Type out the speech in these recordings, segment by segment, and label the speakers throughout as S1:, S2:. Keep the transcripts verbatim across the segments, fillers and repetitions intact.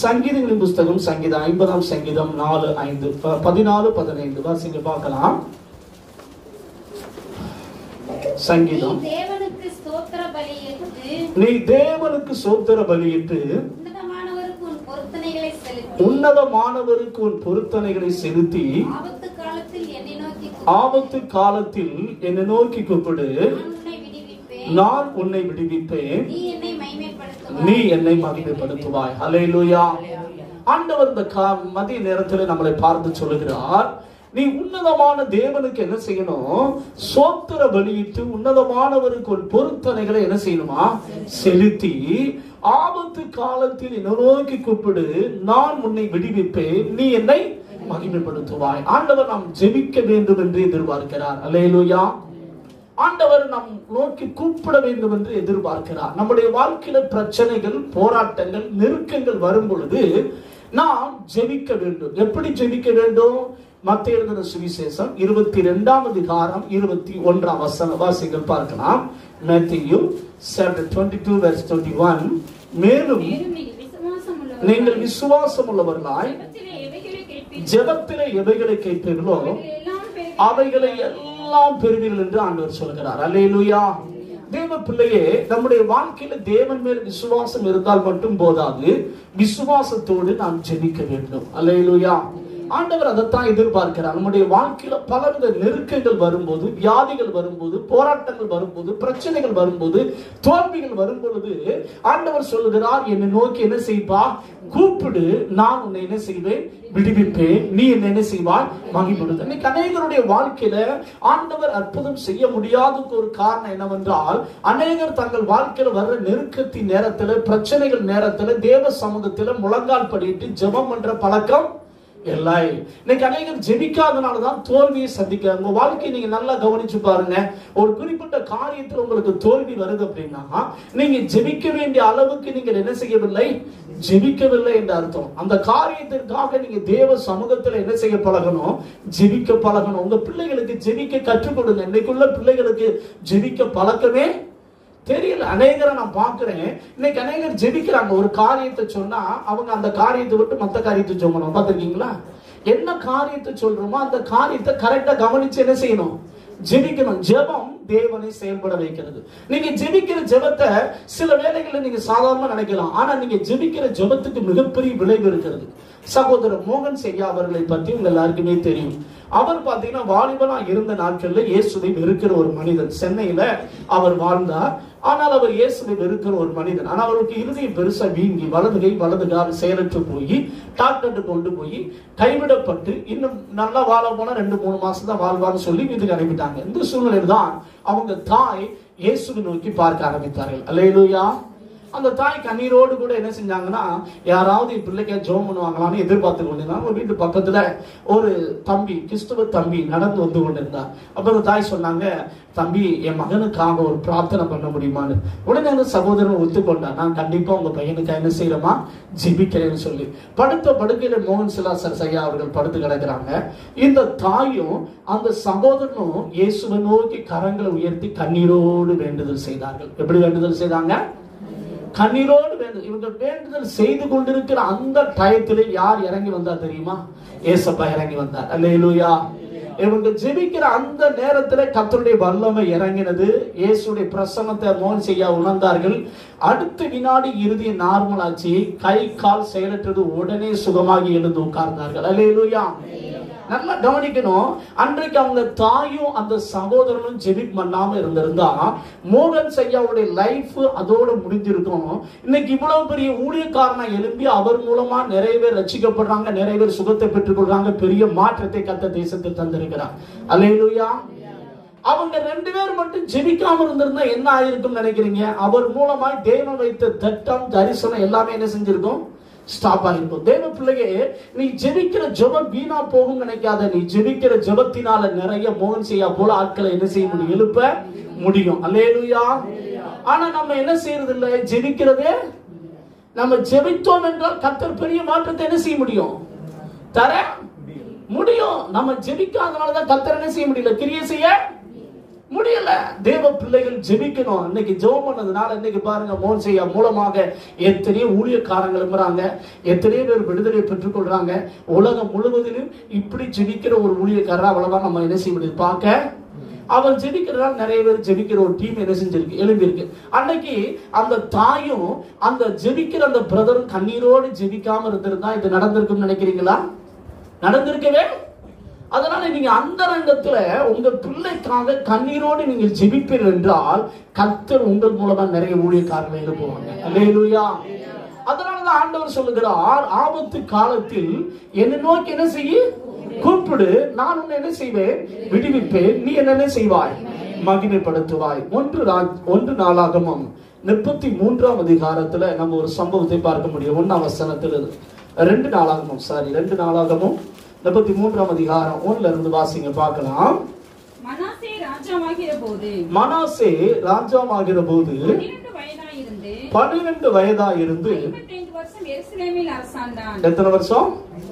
S1: சங்கீதங்களின் புஸ்தகம் சங்கீதம் ஐம்பதாம் சங்கீதம் நாலு ஐந்து பதினாலு பதினைந்து வாசிங்க பார்க்கலாம். சங்கீதம். நீ தேவனுக்கு ஸ்தோத்திர பலியிட்டு உன்னதமானவருக்கு உன் பொருத்தனைகளை செலுத்தி ஆபத்து காலத்தில் என்னை நோக்கி கூப்பிடு, நான் உன்னை விடுவிப்பேன், நீ என்னை மகிமைப்படுத்துவாய். ஹல்லேலூயா. ஆண்டவர் இந்த மதிய நேரத்தில் நம்மளை பார்த்து சொல்லுகிறார், நீ உன்னதமான தேவனுக்கு என்ன செய்யணும்? ஸ்தோத்திர பலியிட்டு உன்னதமானவருக்கு ஒரு பொருத்தனைகளை என்ன செய்யணுமா? செலுத்தி ஆபத்து காலத்தில் என்னை நோக்கி கூப்பிடு, நான் உன்னை விடுவிப்பேன், நீ என்னை மகிமைப்படுத்துவாய். ஆண்டவர் நாம் ஜெபிக்க வேண்டும் என்று எதிர்பார்க்கிறார். அல்லேலூயா. ஆண்டவர் நாம் நோக்கி கூப்பிட வேண்டும் என்று எதிர்பார்க்கிறார். நம்முடைய வாழ்க்கையில பிரச்சனைகள், போராட்டங்கள், நெருக்கங்கள் வரும் பொழுது நாம் ஜெபிக்க வேண்டும். எப்படி ஜெபிக்க வேண்டும்? மத்தேயு எழுதின சுவிசேஷம் இருபத்தி இரண்டாம் அதிகாரம் இருபத்தி ஒன்றாம் வசன வாசிகள் பார்க்கலாம். மத்தேயு chapter twenty-two verse twenty-one. மேலும் நீங்கள் விசுவாசம் உள்ளவர்களாய் ஜெபத்திலே எவைகளை கேட்பீர்களோ அவைகளை எல்லாம் பெறுவீர்கள் என்று ஆண்டவர் சொல்கிறார். அல்லேலூயா. தேவ பிள்ளையே, நம்முடைய வாழ்க்கையில தேவன் மேல் விசுவாசம் இருந்தால் மட்டும் போதாது, விசுவாசத்தோடு நாம் ஜெபிக்க வேண்டும். அல்லேலூயா. ஆண்டவர் அதைத்தான் எதிர்பார்க்கிறார். நம்முடைய வாழ்க்கையில பலவித நெருக்கங்கள் வரும்போது, வியாதிகள் வரும்போது, போராட்டங்கள் வரும்போது, பிரச்சனைகள் வரும்போது, தோல்விகள் வரும் பொழுது ஆண்டவர் சொல்லுகிறார், என்னை நோக்கி என்ன செய்வா? கூப்பிடு, நான் உன்னை என்ன செய்வேன்? விடுவிப்பேன், நீ என்ன என்ன செய்வாய்? மகிமைப்படுத்த. இன்னைக்கு அநேகருடைய வாழ்க்கையில ஆண்டவர் அற்புதம் செய்ய முடியாததுக்கு ஒரு காரணம் என்னவென்றால், அநேகர் தங்கள் வாழ்க்கையில வர்ற நெருக்கத்தின் நேரத்துல, பிரச்சனைகள் நேரத்துல தேவ சமூகத்துல முழங்கால் படிட்டு ஜெபம் பண்ற பழக்கம் இல்லை. இன்னைக்கு அநேகர் ஜெபிக்காதனாலதான் தோல்வியை சந்திக்கிறாங்க. உங்க வாழ்க்கையை நீங்க நல்லா கவனிச்சு பாருங்க. ஒரு குறிப்பிட்ட காரியத்தில் உங்களுக்கு தோல்வி வருது அப்படின்னா, நீங்க ஜெபிக்க வேண்டிய அளவுக்கு நீங்க என்ன செய்யவில்லை? ஜெபிக்கவில்லை என்று அர்த்தம். அந்த காரியத்திற்காக நீங்க தேவ சமூகத்துல என்ன செய்ய பழகணும்? ஜெபிக்க பழகணும். உங்க பிள்ளைகளுக்கு ஜெபிக்க கற்றுக் கொடுங்க. இன்னைக்குள்ள பிள்ளைகளுக்கு ஜெபிக்க பழக்கமே தெரியல. அநேகரை நான் பாக்குறேன், இன்னைக்கு அநேகர் ஜெபிக்கிறாங்க. ஒரு காரியத்தை சொன்னா அவங்க அந்த காரியத்தை விட்டு மற்ற காரியத்தை சொல்லணும். பாத்திருக்கீங்களா? என்ன காரியத்தை சொல்றோமோ அந்த காரியத்தை கரெக்டா கவனிச்சு என்ன செய்யணும்? ஜெபிக்கணும். ஜெபம் தேவனை செயல்பட வைக்கிறது. நீங்க ஜெபிக்கிற ஜெபத்தை சில வேளைகளில் நீங்க சாதாரணமா நினைக்கலாம், ஆனா நீங்க ஜெபிக்கிற ஜெபத்துக்கு மிகப்பெரிய விளைவு இருக்கிறது. சகோதரர் மோகன் செய்யா அவர்களை பற்றி உங்க எல்லாருக்குமே தெரியும். அவர் பாத்தீங்கன்னா வாலிபனா இருந்த நாட்கள்ல இயேசுவை வெறுக்கிற ஒரு மனிதன். சென்னையில அவர் வாழ்ந்தார். ஆனால் அவர் இயேசுவை வெறுக்கிற ஒரு மனிதன். ஆனால் அவருக்கு இருதயம் பெருசா வீங்கி வலது கை வலது கால் செயலற்று போய் டாக்டர் கொண்டு போய் கைவிடப்பட்டு இன்னும் நல்லா வாழ போனா ரெண்டு மூணு மாசம் தான் வாழ்வான்னு சொல்லி வீட்டுக்கு அனுப்பிட்டாங்க. இந்த சூழ்நிலையில் தான் அவங்க தாய் இயேசுவை நோக்கி பார்க்க ஆரம்பித்தார்கள். அல்லேலூயா. அந்த தாய் கண்ணீரோடு கூட என்ன செஞ்சாங்கன்னா, யாராவது என் பிள்ளைக்கு ஜெபம் பண்ணுவாங்களான்னு எதிர்பார்த்து கொண்டிருந்தாங்க. ஒரு வீட்டு பக்கத்துல ஒரு தம்பி, கிறிஸ்துவ தம்பி நடந்து வந்து கொண்டிருந்தார். அப்ப அந்த தாய் சொன்னாங்க, தம்பி என் மகனுக்காக ஒரு பிரார்த்தனை பண்ண முடியுமான்னு. உடனே அந்த சகோதரன் ஒத்துக்கொண்டார், நான் கண்டிப்பா உங்க பையனுக்கு என்ன செய்யறமா ஜெபிக்கிறேன்னு சொல்லி. படுத்த படுக்கையில மோகன் சிலாசர் ஐயா அவர்கள் படுத்து கிடக்கிறாங்க. இந்த தாயும் அந்த சகோதரனும் இயேசுவை நோக்கி கரங்களை உயர்த்தி கண்ணீரோடு வேண்டுதல் செய்தார்கள். எப்படி வேண்டுதல் செய்தாங்க? கண்ணீரோடு வேண்டும். இவங்க வேண்டுதல் செய்து கொண்டிருக்கிற அந்த டயத்திலே யார் இறங்கி வந்தார் தெரியுமா? ஏசப்பா இறங்கி வந்தார். அல்லேலூயா. இவங்க ஜெபிக்கிற அந்த நேரத்துல கர்த்தருடைய வல்லமை இறங்கினது. இயேசுடைய பிரசன்னத்தை மோகன் செய்யா உணர்ந்தார்கள். அடுத்த வினாடி இறுதி நார்மல் ஆச்சு. கை கால் செயலற்றது. உடனே சுகமாகி எழுந்து உட்கார்ந்தார்கள். அல்லேலூயா. நல்லா கவனிக்கணும். அன்றைக்கு அவங்க தாயும் அந்த சகோதரனும் ஜெபிக் பண்ணாம இருந்திருந்தா மோகன் செய்யாவுடைய லைஃப் அதோட முடிஞ்சிருக்கும். இன்னைக்கு இவ்வளவு பெரிய ஊழியக்காரனா எழும்பி அவர் மூலமா நிறைய பேர் ரட்சிக்கப்படுறாங்க, நிறைய பேர் சுகத்தை பெற்றுக் கொள்றாங்க, பெரிய மாற்றத்தை கர்த்தர் தேசத்தில் தந்திருக்கிறார். அல்லேலூயா. அவங்க ரெண்டு பேர் மட்டும் ஜெபிக்காம இருந்திருந்தா என்ன ஆயிருக்கும் நினைக்கிறீங்க? அவர் மூலமாய் தேவன் வைத்த திட்டம், தரிசனம் எல்லாமே என்ன செஞ்சிருக்கும்? ஸ்டாப் ஆகிருக்கும். தேவ பிள்ளையே, நீ ஜெபிக்கிற ஜெபம் வீணா போகும் நினைக்காத. நீ ஜெபிக்கிற ஜெபத்தினால நிறைய மோகன் செய்யா போல ஆட்களை என்ன செய்ய முடியும்? எழுப்ப முடியும். அல்லேலூயா. ஆனா நம்ம என்ன செய்யறது இல்லை? ஜெபிக்கிறதே. நம்ம ஜெபித்தோம் என்றால் கர்த்தர் பெரிய மாற்றத்தை என்ன செய்ய முடியும்? தர முடியும். நம்ம ஜெபிக்காதனாலதான் கர்த்தர் என்ன செய்ய முடியல? கிரியை செய்ய முடியல. தேவ பிள்ளைகள் ஜெபிக்கணும். இன்னைக்கு ஜெபம் பண்ணதுனால இன்னைக்கு பாருங்க மோசேயா மூலமாக எத்தனையோ ஊழியக்காரங்கள் இருக்கிறாங்க, எத்தனையோ பேர் விடுதலை பெற்றுக் கொள்றாங்க. உலகம் முழுவதிலும் இப்படி ஜெபிக்கிற ஒரு ஊழியக்காரர் அவ்வளவுதான் நம்ம என்ன செய்ய முடியுது பார்க்க. அவர் ஜெபிக்கிறதால நிறைய பேர் ஜெபிக்கிற ஒரு டீம் என்ன செஞ்சிருக்கு, எழுப்பியிருக்கு. அன்னைக்கு அந்த தாயும் அந்த ஜெபிக்கிற அந்த பிரதரும் கண்ணீரோடு ஜெபிக்காம இருந்திருந்தா இது நடந்திருக்குன்னு நினைக்கிறீங்களா? நடந்திருக்கவே. அதனால நீங்க அந்த ரங்கத்துல உங்க பிள்ளைக்காக கண்ணீரோடு நீங்க ஜெபிப்பீர்கள் என்றால் கர்த்தர் உங்கள் மூலமா நிறைய ஊழியக்காரர்கள் எழுப்புவாங்க. அல்லேலூயா. அதனாலதான் ஆண்டவர் சொல்லுகிறார், ஆபத்து காலத்தில் என்னை நோக்கி என்ன செய்ய கூப்பிடு, நான் உன்னை என்ன செய்வேன், விடுவிப்பேன், நீ என்ன செய்வாய், மகிமைப்படுத்துவாய். ஒன்று ஒன்று நாளாகமம் முப்பத்தி மூன்றாம் அதிகாரத்துல நம்ம ஒரு சம்பவத்தை பார்க்க முடியும். ஒன்னாம் வசனத்துல ரெண்டு நாளாகமும் சாரி ரெண்டு நாளாகமும் முப்பத்தி மூன்றாம் அதிகாரம் ஒன்னுல இருந்து வாசிங்க பார்க்கலாம்.
S2: மனாசே ராஜாவாகிற போது
S1: மனாசே ராஜாவாகிற போது பன்னிரண்டு வயதா இருந்து
S2: வருஷம் எருசலேமில் அரசாண்டான்.
S1: எத்தனை வருஷம்?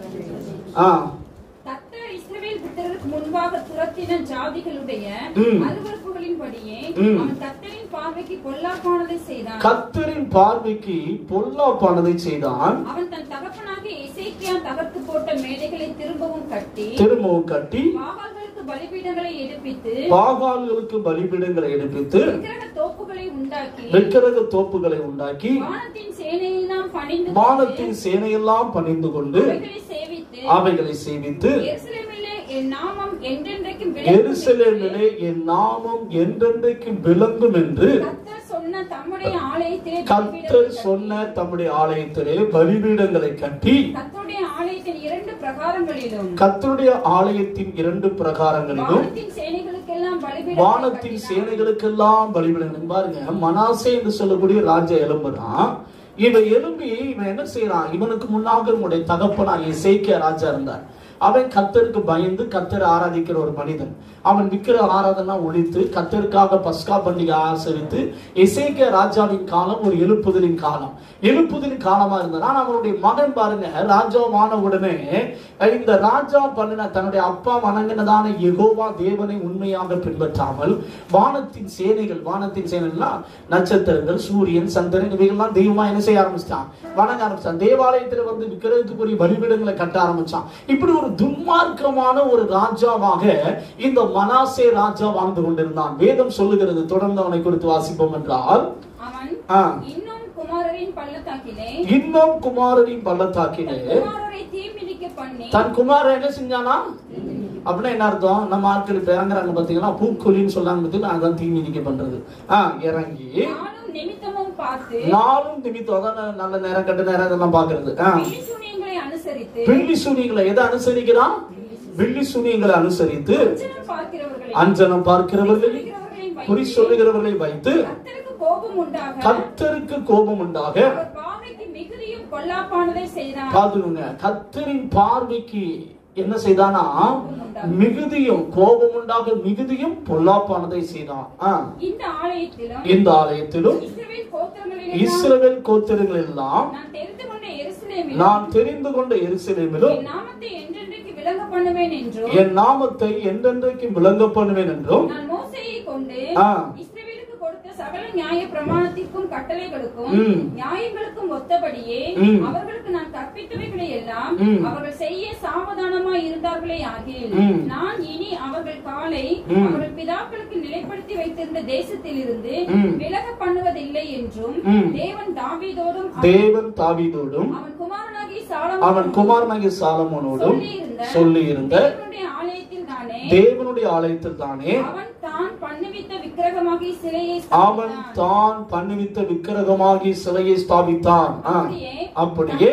S1: ஆ
S2: கர்த்தர் இஸ்ரவேல் புத்திரருக்கு முன்பாக துரத்தின ஜாதிகளுடைய அருவருப்புகளின்படியே அவன் கர்த்தரின் பார்வைக்கு பொல்லாப்பானதை செய்தான்.
S1: கர்த்தரின் பார்வைக்கு பொல்லாப்பானதை செய்தான்.
S2: அவன் தன் தகப்பனாகிய எசேக்கியா தகர்த்து போட்ட மேடைகளை திரும்பவும் கட்டி
S1: திரும்பவும் கட்டி
S2: பாகால்களுக்கு பலிபீடங்களை எடுப்பித்து
S1: பாகால்களுக்கு பலிபீடங்களை எடுப்பித்து
S2: விக்கிரக தோப்புகளை உண்டாக்கி
S1: விக்கிரக தோப்புகளை உண்டாக்கி
S2: வானத்தின் சேனையெல்லாம் பணிந்து
S1: வானத்தின் சேனையெல்லாம் பணிந்து கொண்டு
S2: அவைகளை சேவித்து
S1: அவைகளை சேவித்து
S2: எருசலேமிலே என் நாமம் என்றென்றைக்கும்
S1: எருசலேமிலே என் நாமம் என்றென்றைக்கும் விளங்கும் என்று
S2: கர்த்தர் சொன்ன தம்முடைய ஆலயத்திலே
S1: கர்த்தர் சொன்ன தம்முடைய ஆலயத்திலே பலிபீடங்களை கட்டி
S2: கர்த்தருடைய ஆலயத்தின் இரண்டு பிரகாரங்களிலும்
S1: கர்த்தருடைய ஆலயத்தின் இரண்டு பிரகாரங்களிலும்
S2: வானத்தின் சேனைகளுக்கெல்லாம் பலிபீடம்
S1: வானத்தின் சேனைகளுக்கெல்லாம் பலிபீடம். பாருங்க, மனாசே என்று சொல்லக்கூடிய ராஜா எலும்புறான். இவன் எலும்பி இவன் என்ன செய்யறான், இவனுக்கு முன்னாக உடைய தகப்பனா எசேக்கியா ராஜா இருந்தார். அவன் கர்த்தருக்கு பயந்து கர்த்தரை ஆராதிக்கிற ஒரு மனிதன். அவன் விக்கிர ஆராதனா ஒழித்து கர்த்தருக்காக பஸ்கா பண்டிகை ஆசரித்து எசேக்கியா ராஜாவின் காலம் ஒரு எழுப்புதலின் காலம், எழுப்புதலின் காலமா இருந்தது. ஆனா அவனுடைய மகன் பாருங்க, ராஜாவான உடனே இந்த ராஜா பண்ணின தன்னுடைய அப்பா வணங்கினதான யெகோவா தேவனை உண்மையாக பின்பற்றாமல் வானத்தின் சேனைகள் வானத்தின் சேனைகள்லாம் நட்சத்திரங்கள், சூரியன், சந்திரன் இவைகள்லாம் தெய்வமா என்ன செய்ய ஆரம்பிச்சான், வணங்க ஆரம்பிச்சான். தேவாலயத்துல வந்து விக்கிரகத்துக்குரிய பலிபீடங்களை கட்ட ஆரம்பிச்சான். இப்படி ஒரு துன்மார்க்கமான ஒரு ராஜாவாக இந்த மனாசே ராஜா வாழ்ந்து கொண்டிருந்தான். வேதம் சொல்லுகிறது, தொடர்ந்து அவனை குறித்து வாசிப்போம் என்றால்,
S2: அவன் இன்னும் குமாரரின் பள்ளத்தாக்கிலே
S1: இன்னும் குமாரரின் பள்ளத்தாக்கிலே
S2: குமாரரை தீமிதிக்க பண்ணி
S1: தன் குமாரன் என்ன செஞ்சானா? அப்படின்னா என்ன அர்த்தம்? நம்ம ஆட்கள் இப்ப இறங்குறாங்க பாத்தீங்கன்னா, பூக்கொலின்னு சொல்லாங்க பாத்தீங்கன்னா, அதான் தீமிதிக்க பண்றது. ஆஹ் இறங்கி
S2: நானும் நிமித்தமும் பார்த்து
S1: நாளும் நிமித்தம் அதான் நல்ல நேரம் கட்ட நேரம் இதெல்லாம் பாக்குறது.
S2: பில்லி அனுசரித்து
S1: பில்லி சூனியங்களை எதை அனுசரிக்கிறான்? பில்லி சூனியங்களை அனுசரித்து அஞ்சனம் பார்க்கிறவர்களை குறி சொல்லுகிறவர்களை வைத்து கர்த்தருக்கு கோபம் உண்டாக பாத்துக்கோங்க. கர்த்தரின் பார்வைக்கு என்ன செய்தானா? மிகுதியும் கோபம் உண்டாக மிகுதியும் பொல்லாப்பானதை செய்தான். இந்த ஆலயத்திலும் இஸ்ரவேல் கோத்திரங்கள் எல்லாம் நான் தெரிந்து கொண்ட எருசலேமிலும் என் நாமத்தை என்றென்றைக்கு விளங்க பண்ணுவேன் என்றும்
S2: சகல நியாய பிரமாணத்திற்கும் கட்டளைகளுக்கும் நியாயங்களுக்கும் ஒத்தபடியே அவர்களுக்கு நான் கற்பித்தவைகளை எல்லாம் அவர்கள் செய்ய சாவதானமாய் இருந்தார்களே ஆகில் நான் இனி அவர்கள் காலை அவர்கள் பிதாக்களுக்கு நிலைப்படுத்தி வைத்திருந்த தேசத்தில் இருந்து விலக பண்ணுவதில்லை என்றும் தேவன் தாவீதோடும்
S1: தேவன் தாவீதோடும்
S2: அவன் குமாரனாகிய சாலமோன்
S1: அவன் குமாரனாகிய சாலமோனோடும் சொல்லி இருந்த
S2: ஆலயத்தில் தானே
S1: தேவனுடைய ஆலயத்தில் தானே
S2: அவன் தான் பண்ணுவித்த விக்கிரகமாகி சிலையை
S1: அவன் தான் பண்ணுவித்த விக்கிரகமாகி சிலையை ஸ்தாபித்தான். அப்படியே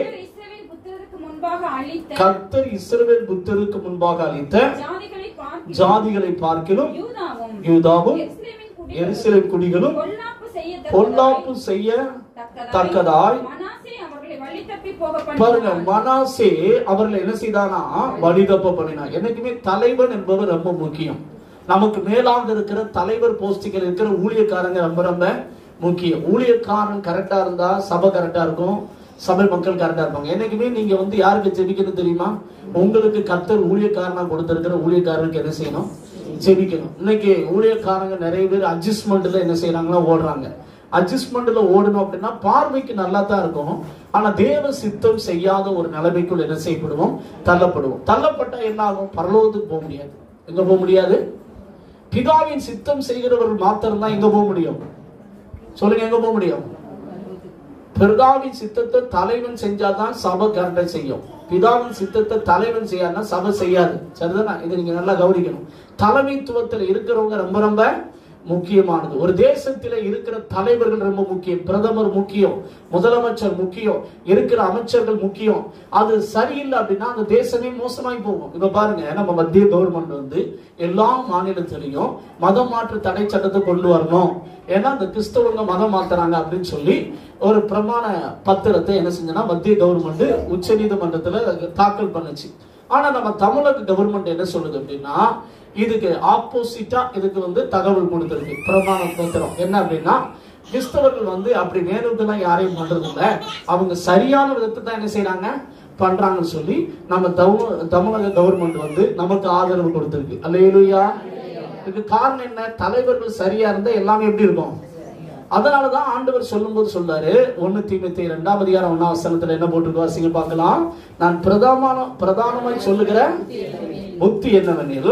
S1: கர்த்தர் இஸ்ரவேல் புத்தருக்கு முன்பாக அளித்த ஜாதிகளை பார்க்கிலும் யூதாவும் எருசலேம் குடிகளும் பொல்லாப்பு செய்ய தக்கதாய் பாருங்க, மனாசே அவர்களை என்ன செய்தானா? வழி தப்ப பண்ணினா. என்னைக்குமே தலைவன் என்பவர் ரொம்ப முக்கியம். நமக்கு மேலாக இருக்கிற தலைவர் போஸ்டிகள் இருக்கிற ஊழியக்காரங்க ரொம்ப ரொம்ப முக்கியம். ஊழியக்காரன் கரெக்டா இருந்தா சபை கரெக்டா இருக்கும், சபை மக்கள் கரெக்டா இருப்பாங்க. என்னைக்குமே நீங்க வந்து யாருக்கு ஜெபிக்கணும் தெரியுமா? உங்களுக்கு கர்த்தர் ஊழியக்காரனா கொடுத்திருக்கிற ஊழியக்காரனுக்கு என்ன செய்யணும்? ஜெபிக்கணும். இன்னைக்கு ஊழியக்காரங்க நிறைய பேர் அட்ஜஸ்ட்மெண்ட்ல என்ன செய்யறாங்கன்னா ஓடுறாங்க. அட்ஜஸ்ட்மெண்ட்ல ஓடணும் அப்படின்னா பார்வைக்கு நல்லா தான் இருக்கும், ஆனா தேவ சித்தம் செய்யாத ஒரு நிலைமைக்குள் என்ன செய்யப்படுவோம், தள்ளப்படுவோம். தள்ளப்பட்டா என்ன ஆகும், பரலோகத்துக்கு போக முடியாது. எங்க போக முடியாது? பிதாவின் சித்தம் செய்கிறவர்கள் மாத்திரம் தான் எங்க போக முடியும் சொல்லுங்க, எங்க போக முடியும்? பிதாவின் சித்தத்தை தலைவன் செஞ்சாதான் சபை கரெக்டா செய்யும். பிதாவின் சித்தத்தை தலைவன் செய்யாதுன்னா சபை செய்யாது. சரிதானா? இதை நீங்க நல்லா கவனிக்கணும். தலைமைத்துவத்தில் இருக்கிறவங்க ரொம்ப ரொம்ப முக்கியமானது. ஒரு தேசத்தில இருக்கிற தலைவர்கள் ரொம்ப முக்கியம். பிரதமர் முக்கியம், முதலமைச்சர் முக்கியம், இருக்கிற அமைச்சர்கள் முக்கியம். அது சரியில்லை அப்படின்னா அந்த தேசமே மோசமாய் போகும். இப்ப பாருங்க, நம்ம மத்திய கவர்மெண்ட் வந்து எல்லா மாநிலத்திலையும் மதம் மாற்று தடை சட்டத்தை கொண்டு வரணும், ஏன்னா அந்த கிறிஸ்தவங்க மதம் மாத்துறாங்க அப்படின்னு சொல்லி ஒரு பிரமாண பத்திரத்தை என்ன செஞ்சனா மத்திய கவர்மெண்ட் உச்ச நீதிமன்றத்துல தாக்கல் பண்ணுச்சு. ஆனா நம்ம தமிழக கவர்மெண்ட் என்ன சொல்லுது அப்படின்னா, இதுக்கு ஆப்போசிட்டா இதுக்கு வந்து தகவல் கொடுத்திருக்கு பிரமாண பத்திரம். என்ன அப்படின்னா, கிறிஸ்தவர்கள் வந்து அப்படி வேணும்லாம் யாரையும் பண்றது இல்ல, அவங்க சரியான விதத்தை தான் என்ன செய்யறாங்க பண்றாங்கன்னு சொல்லி நம்ம தமிழக கவர்மெண்ட் வந்து நமக்கு ஆதரவு கொடுத்திருக்கு. அல்லேலூயா. இதுக்கு காரணம் என்ன? தலைவர்கள் சரியா இருந்தா எல்லாமே எப்படி இருக்கும். அதனாலதான் ஆண்டவர் சொல்லும் போது சொல்றாரு, ஒன்னு தீமோத்தேயு இரண்டாம் அதிகாரம் ஒன்னாம் வசனத்துல என்ன போட்டு வாசிங்க பார்க்கலாம். நான் பிரதான பிரதானமாய் சொல்லுகிற புத்தி என்னவெனில்,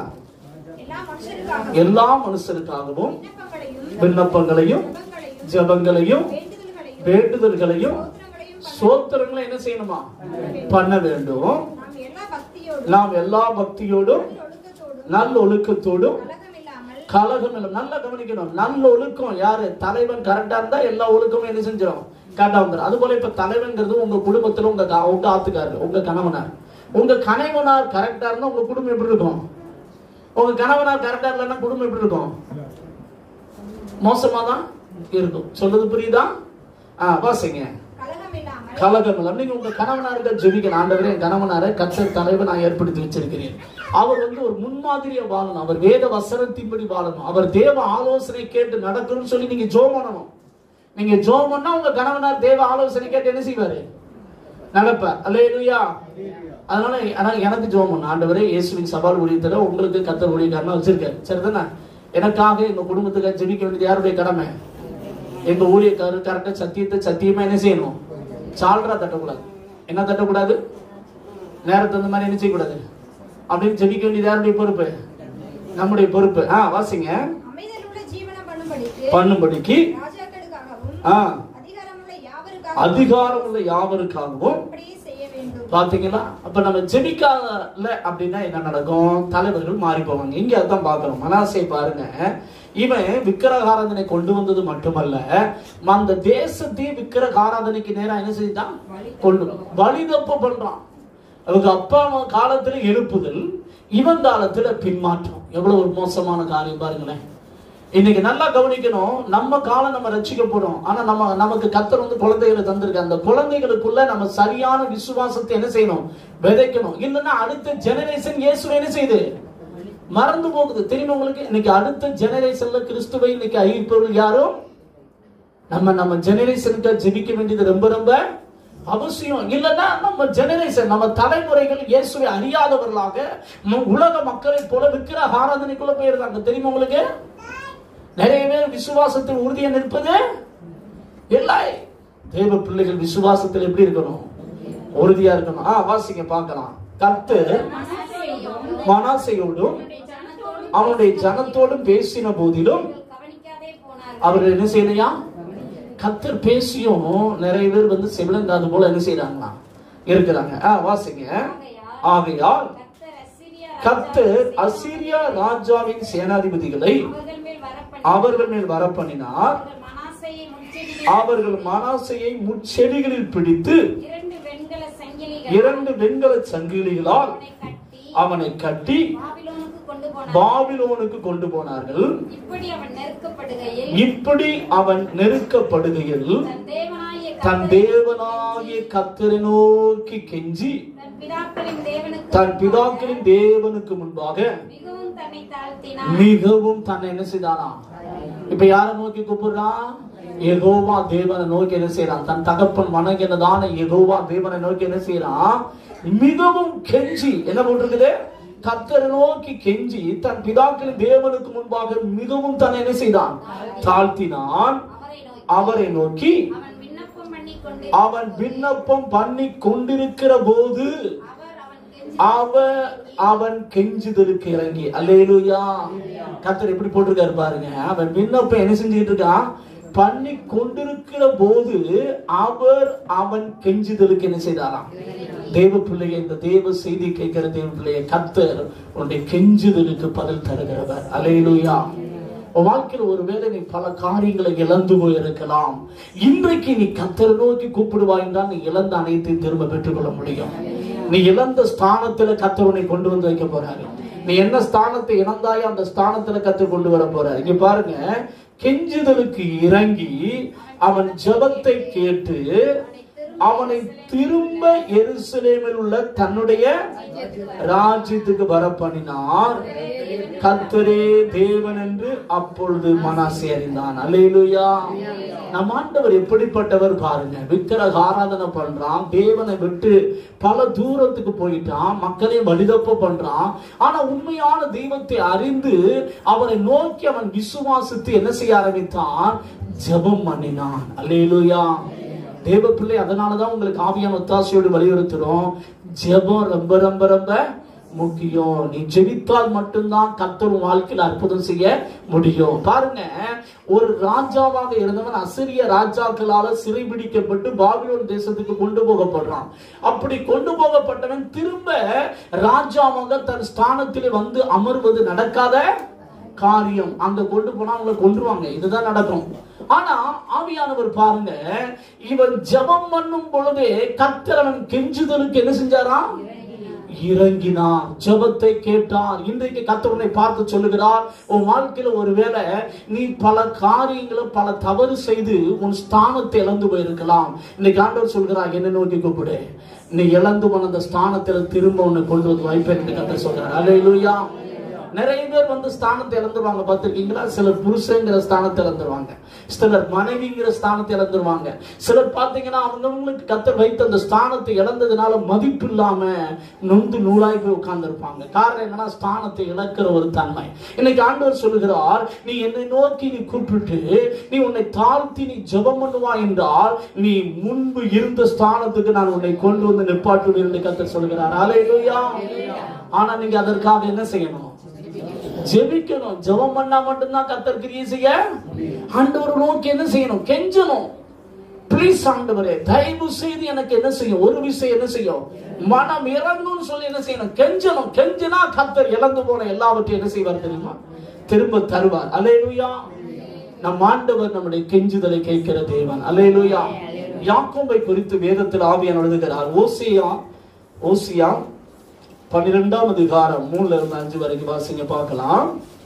S1: எல்லா மனுஷருக்காகவும் விண்ணப்பங்களையும் ஜெபங்களையும் வேண்டுதல்களையும் சோத்திரங்களை என்ன செய்யணுமா பண்ண வேண்டும். நாம் எல்லா பக்தியோடும் நல்ல ஒழுக்கத்தோடும் கலகம் இல்லை. நல்லா கவனிக்கணும். நல்ல ஒழுக்கம் யாரு? தலைவன் கரெக்டா இருந்தா எல்லா ஒழுக்கமும் என்ன செஞ்சிடும், கரெக்டா வந்துடும். அது போல இப்ப தலைவன்கிறது உங்க குடும்பத்துல உங்க உங்க ஆத்துக்காரர், உங்க கணவனார். உங்க கணவனார் கரெக்டா இருந்தா உங்க குடும்பம் எப்படி இருக்கும்? உங்க கணவனார் கரெக்டா இல்லைன்னா குடும்பம் எப்படி இருக்கும்? மோசமா தான் இருக்கும். சொல்றது புரியுதா? ஆஹ் வாசிங்க. கலகம் இல்லை. நீங்க உங்க கணவனாருக்கு ஜெபிக்கணும். ஆண்டவரே, என் கணவனாரை கர்த்தர் தலைவர் நான் ஏற்படுத்தி வச்சிருக்கிறேன். அவர் வந்து ஒரு முன்மாதிரியா வாழணும், அவர் வேத வசனத்தின்படி வாழணும், அவர் தேவ ஆலோசனை கேட்டு நடக்கணும்னு சொல்லி நீங்க ஜெபம் பண்ணணும். நீங்க ஜெபம் பண்ணா உங்க கணவனார் தேவ ஆலோசனை கேட்டு என்ன செய்வாரு, நடப்பார். அல்லேலூயா. அதனால ஆனா எனக்கு ஜெபம் பண்ண, ஆண்டவரே இயேசுவின் சவால் ஊழியத்துல உங்களுக்கு கர்த்தர் ஊழியக்காரனா வச்சிருக்காரு. சரிதானே? எனக்காக எங்க குடும்பத்துக்காக ஜெபிக்க வேண்டியது யாருடைய கடமை? எங்க ஊழியக்காரர் கரெக்டா சத்தியத்தை சத்தியமா என்ன செய்யணும், சால்ரா தட்டக்கூடாது. என்ன தட்டக்கூடாது? நேரத்தை அந்த மாதிரி என்ன செய்யக்கூடாது அப்படின்னு ஜெபிக்க வேண்டியது யாருடைய பொறுப்பு? நம்முடைய பொறுப்பு. ஆ வாசிங்க. பண்ணும்படிக்கு அதிகாரம் உள்ள யாவருக்காகவும். பாத்தீங்களா? அப்ப நம்ம ஜெபிக்காத அப்படின்னா என்ன நடக்கும்? தலைவர்கள் மாறி போவாங்க. இங்க அதான் பாக்குறோம். மனாசே பாருங்க, இவன் விக்கிரகாராதனை கொண்டு வந்தது மட்டுமல்ல, அந்த தேசத்தையே விக்கிரகாராதனைக்கு நேரம் என்ன செய்தான், கொண்டு வழி தப்பு பண்றான். அவங்க அப்பா காலத்துல எழுப்புதல், இவன் காலத்துல பின்மாற்றம். எவ்வளவு ஒரு மோசமான காரியம் பாருங்களேன். இன்னைக்கு நல்லா கவனிக்கணும். நம்ம காலம் நம்ம ரட்சிக்க போறோம், ஆனா நம்ம நமக்கு கர்த்தர் வந்து குழந்தைகளை தந்திருக்க, அந்த குழந்தைகளுக்குள்ள நம்ம சரியான விசுவாசத்தை என்ன செய்யணும், விதைக்கணும். இல்லைன்னா அடுத்த ஜெனரேஷன் இயேசுவை என்ன செய்யுது, மறந்து போகுது. தெரியும் உங்களுக்கு? இன்னைக்கு அடுத்த ஜெனரேஷன்ல கிறிஸ்துவை இன்னைக்கு அறிவிப்பவர்கள் யாரும் நம்ம நம்ம ஜெனரேஷனுக்கு ஜெபிக்க வேண்டியது ரொம்ப ரொம்ப அவசியம். இல்லைன்னா நம்ம ஜெனரேஷன், நம்ம தலைமுறைகள் இயேசுவை அறியாதவர்களாக உலக மக்களை போல விக்கிரக ஆராதனைக்குள்ள போயிருந்தாங்க. தெரியுமா உங்களுக்கு? நிறைய பேர் விசுவாசத்தில் உறுதியா நிற்பது இல்லை. தேவ பிள்ளைகள் விசுவாசத்தில் எப்படி இருக்கணும், உறுதியா இருக்கணும். ஆ வாசிங்க பார்க்கலாம். கர்த்தர் மனாசேயோடும் அவனுடைய ஜனத்தோடும் பேசின போதிலும் அவர்கள் என்ன செய்யலையா, கர்த்தர் பேசியும் நிறைய பேர் வந்து செவிலங்காது போல என்ன செய்யறாங்களா இருக்கிறாங்க. ஆ வாசிங்க. ஆகையால் கர்த்தர் அசீரியா ராஜாவின் சேனாதிபதிகளை அவர்கள் மேல் வர பண்ணினார். அவர்கள் மனாசேயை முட்செடிகளில் பிடித்து இரண்டு வெண்கல சங்கிலிகளால் அவனை கட்டி பாபிலோனுக்கு கொண்டு போனார்கள். இப்படி அவன் நெருக்கப்படுகையில் தன் தேவனாகிய கர்த்தரை நோக்கி கெஞ்சி தன் பிதாக்களின் தேவனுக்கு முன்பாக மிகவும் தன்னை என்ன செய்தானா. இப்ப யாரை நோக்கி கூப்பிடுறான்? யெகோவா தேவனை நோக்கி என்ன செய்யறான்? தன் தகப்பன் வணங்கினதான யெகோவா தேவனை நோக்கி என்ன செய்யறான்? மிகவும் கெஞ்சி என்ன போட்டிருக்குது? கர்த்தரை நோக்கி கெஞ்சி தன் பிதாக்களின் தேவனுக்கு முன்பாக மிகவும் தன்னை என்ன செய்தான்? தாழ்த்தினான். அவரை நோக்கி அவன் விண்ணப்பம் பண்ணி கொண்டிருக்கிற போது அவர் அவன் கெஞ்சுதலுக்கு இறங்கி. அல்லேலூயா. கர்த்தர் எப்படி போட்டிருக்காரு பாருங்க. அவன் விண்ணப்பம் என்ன செஞ்சுட்டு இருக்கான்? பண்ணி கொண்டிருக்கிற போது அவர் அவன் கெஞ்சுதலுக்கு என்ன செய்தாராம்? தேவ பிள்ளையை, இந்த தேவ செய்தி கேட்கிற தேவ பிள்ளையை, கர்த்தர் உன்னுடைய கெஞ்சுதலுக்கு பதில் தருகிறவர். அல்லேலூயா. வாழ்க்கையில ஒருவேளை நீ பல காரியங்களை இழந்து போயிருக்கலாம். இன்றைக்கு நீ கர்த்தரை நோக்கி கூப்பிடுவாய் என்றால் நீ இழந்த அனைத்தையும் திரும்ப பெற்றுக்கொள்ள முடியும். நீ இழந்த ஸ்தானத்துல கர்த்தர் உன்னை கொண்டு வந்து வைக்க போறாரு. நீ என்ன ஸ்தானத்தை இழந்தாயோ அந்த ஸ்தானத்துல கர்த்தர் கொண்டு வர போறாரு. இங்க பாருங்க, கெஞ்சுதலுக்கு இறங்கி அவன் ஜெபத்தை கேட்டு அவனை திரும்ப எருசலேமில் உள்ள தன்னுடைய ராஜ்யத்துக்கு வர பண்ணினார். கர்த்தரே தேவன் என்று அப்பொழுது மனாசே அறிந்தான். அல்லேலூயா. நம் ஆண்டவர் எப்படிப்பட்டவர் பாருங்க. விக்கிரக ஆராதனை பண்றான், தேவனை விட்டு பல தூரத்துக்கு போயிட்டான், மக்களையும் வழிதப்ப பண்றான். ஆனா உண்மையான தெய்வத்தை அறிந்து அவரை நோக்கி அவன் விசுவாசித்து என்ன செய்ய ஆரம்பித்தான்? ஜெபம் பண்ணினான். அல்லேலூயா. தேவ பிள்ளை, அதனாலதான் உங்களுக்கு ஆவியான ஒத்தாசையோடு வலியுறுத்துறோம். ஜெபம் ரொம்ப ரொம்ப ரொம்ப முக்கியம். நீ ஜெபித்தால் மட்டும்தான் கர்த்தர் வாழ்க்கையில் அற்புதம் செய்ய முடியும். பாருங்க, ஒரு ராஜாவாக இருந்தவன் அசிரிய ராஜாக்களால சிறைபிடிக்கப்பட்டு பாபிலோன் தேசத்துக்கு கொண்டு போகப்படுறான். அப்படி கொண்டு போகப்பட்டவன் திரும்ப ராஜாவாக தன் ஸ்தானத்தில் வந்து அமர்வது நடக்காத காரியம். அங்க கொண்டு போனா அவங்களை கொன்றுவாங்க. இதுதான் நடக்கும். ஆனா ஆவியானவர் பாருங்க, இவன் ஜெபம் பண்ணும் பொழுதே கர்த்தர் அவன் கெஞ்சுதலுக்கு என்ன செஞ்சாராம்? இறங்கினார். ஜெபத்தை கேட்டார். இன்றைக்கு கர்த்தர் உன்னை பார்த்து சொல்லுகிறார், உன் வாழ்க்கையில ஒருவேளை நீ பல காரியங்களை பல தவறு செய்து உன் ஸ்தானத்தை இழந்து போயிருக்கலாம். இன்னைக்கு ஆண்டவர் சொல்கிறார், என்ன நோக்கி கூப்பிடு. நீ இழந்து போன அந்த ஸ்தானத்துல திரும்ப உன்னை கொண்டு வந்து வைப்பேன் கர்த்தர் சொல்கிறார். அல்லேலூயா. நிறைய பேர் வந்து ஸ்தானத்தை இழந்துருவாங்க. பார்த்திருக்கீங்களா? சிலர் புருஷங்கிற ஸ்தானத்தை இழந்துருவாங்க, சிலர் மனைவிங்கிற ஸ்தானத்தை இழந்துருவாங்க. சிலர் பாத்தீங்கன்னா அவங்களுக்கு கர்த்தர் வைத்த அந்த ஸ்தானத்தை இழந்ததுனால மதிப்பு இல்லாம நொந்து நூலாய் போய் உட்கார்ந்து இருப்பாங்க. காரணம் என்னன்னா, ஸ்தானத்தை இழக்கிற ஒரு தன்மை. இன்னைக்கு ஆண்டவர் சொல்லுகிறார், நீ என்னை நோக்கி நீ கூப்பிட்டு நீ உன்னை தாழ்த்தி நீ ஜெபம் பண்ணுவா என்றால் நீ முன்பு இருந்த ஸ்தானத்துக்கு நான் உன்னை கொண்டு வந்து நிப்பாட்டு என்று கர்த்தர் சொல்லுகிறார். அல்லேலூயா. ஆனா நீங்க அதற்காக என்ன செய்யணும்? ஜெபிக்கணும். ஜெபம் பண்ணா மட்டும்தான் கர்த்தர் கிரியை செய்ய. ஆண்டவரை நோக்கி என்ன செய்யணும்? கெஞ்சணும். ப்ளீஸ் ஆண்டவரே, தயவு செய்து எனக்கு என்ன செய்யும்? ஒரு விஷயம் என்ன செய்யும்? மனம் இறங்கும்னு சொல்லி என்ன செய்யணும்? கெஞ்சணும். கெஞ்சினா கர்த்தர் இழந்து போன எல்லாவற்றையும் என்ன செய்வார் தெரியுமா? திரும்ப தருவார். அல்லேலூயா. நம் ஆண்டவர் நம்முடைய கெஞ்சுதலை கேட்கிற தேவன். அல்லேலூயா. யாக்கோபை குறித்து வேதத்தில் ஆவியானவர் எழுதுகிறார். ஓசியா ஓசியா பன்னிரெண்டாம் அதிகாரம் மூணுல இருந்து அஞ்சு வரைக்கும் வாசிங்க பார்க்கலாம்.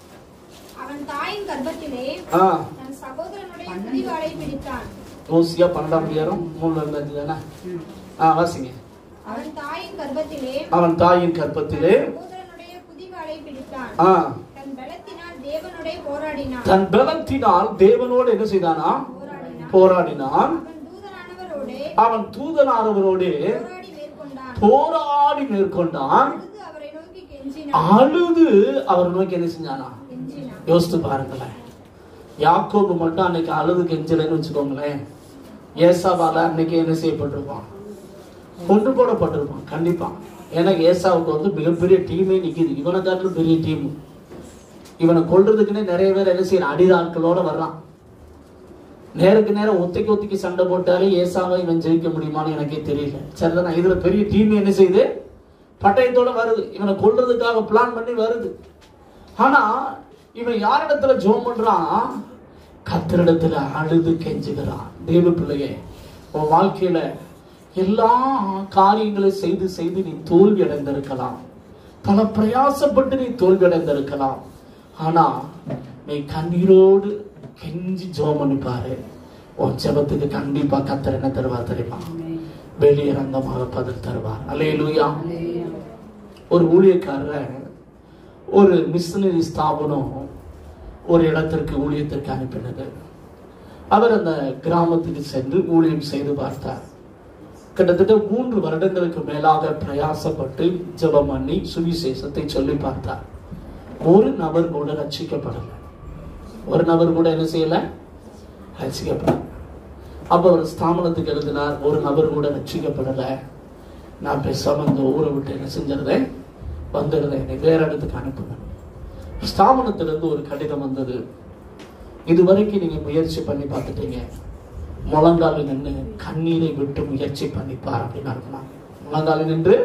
S3: அவன் தாயின் கர்ப்பத்திலே தன் சகோதரனுடைய குதிகாலை பிடித்தான்.
S1: ஓசியா பன்னெண்டாம் அதிகாரம் மூணுல இருந்து அஞ்சு தானே? ஆ, வாசிங்க.
S3: அவன் தாயின் கர்ப்பத்திலே
S1: அவன் தாயின் கர்ப்பத்திலே
S3: சகோதரனுடைய குதிகாலை பிடித்தான்.
S1: ஆ,
S3: தன் பலத்தினால் தேவனோடே போராடினான்.
S1: தன் பலத்தினால் தேவனோடு என்ன செய்தானா? போராடினான்.
S3: அவன் தூதனானவரோடே
S1: அவன் தூதனானவரோடே
S3: போராடி மேற்கொண்டான்.
S1: போராடி மேற்கொண்டான்.
S3: அவரை நோக்கி கெஞ்சினான்.
S1: அழுது அவர் நோக்கி என்ன செஞ்சானா?
S3: கெஞ்சினான்.
S1: யோசித்து பாருங்களேன். யாக்கோபு மட்டும் அன்னைக்கு அழுது கெஞ்சலன்னு வச்சுக்கோங்களேன், ஏசாவால அன்னைக்கு என்ன செய்யப்பட்டிருப்பான்? கொண்டு போடப்பட்டிருப்பான் கண்டிப்பா. ஏன்னா ஏசாவுக்கு வந்து மிகப்பெரிய டீமே நிக்குது. இவனை காட்டிலும் பெரிய டீம். இவனை கொல்றதுக்குன்னே நிறைய பேர் என்ன செய்யறான்? அடிதாட்களோட வர்றான். நேருக்கு நேரம் ஒத்திக்கு ஒத்திக்கு சண்டை போட்டாலே ஏசாவை இவன் ஜெயிக்க முடியுமான்னு எனக்கே தெரியல. சரிதானா? இதுல பெரிய டீம் என்ன செய்யுது? பட்டயத்தோட வருது. இவனை கொல்றதுக்காக பிளான் பண்ணி வருது. ஆனா இவன் யாரிடத்துல ஜெபம் பண்றான்? கர்த்தரிடத்துல அழுது கெஞ்சுகிறான். தேவ பிள்ளையே, உன் வாழ்க்கையில எல்லா காரியங்களையும் செய்து செய்து நீ தோல்வி அடைந்திருக்கலாம். பல பிரயாசப்பட்டு நீ தோல்வி அடைந்திருக்கலாம். ஆனா நீ கண்ணீரோடு கெஞ்சி ஜெபம் பண்ணி பாரு. உன் ஜெபத்துக்கு கண்டிப்பா கர்த்தர் என்ன தருவார் தெரியுமா? வெளியரங்கமாக பதில் தருவார். அல்லேலூயா. ஒரு ஊழியக்காரர் ஒரு மிஷனரி ஸ்தாபனம் ஒரு இடத்திற்கு ஊழியத்திற்கு அனுப்பினது. அவர் அந்த கிராமத்துக்கு சென்று ஊழியம் செய்து பார்த்தார். கிட்டத்தட்ட மூன்று வருடங்களுக்கு மேலாக பிரயாசப்பட்டு ஜெபம் பண்ணி சுவிசேஷத்தை சொல்லி பார்த்தார். ஒரு நபர் கூட ரட்சிக்கப்படல. ஒரு நபர் கூட என்ன செய்யல, ரட்சிக்கப்படல. அப்ப ஒரு ஸ்தாபனத்துக்கு எழுதினார், ஒரு நபர் கூட ரட்சிக்கப்படல, நான் பேசாம இந்த ஊரை விட்டு என்ன செஞ்சிருந்தேன், வந்துடுறேன், என்னை வேற இடத்துக்கு அனுப்புங்க. ஸ்தாபனத்திலிருந்து ஒரு கடிதம் வந்தது, இதுவரைக்கும் நீங்க முயற்சி பண்ணி பார்த்துட்டீங்க, முழங்காலில் நின்று கண்ணீரை விட்டு முயற்சி பண்ணிப்பார் அப்படின்னு அனுப்பினாங்க. முழங்காலில் நின்று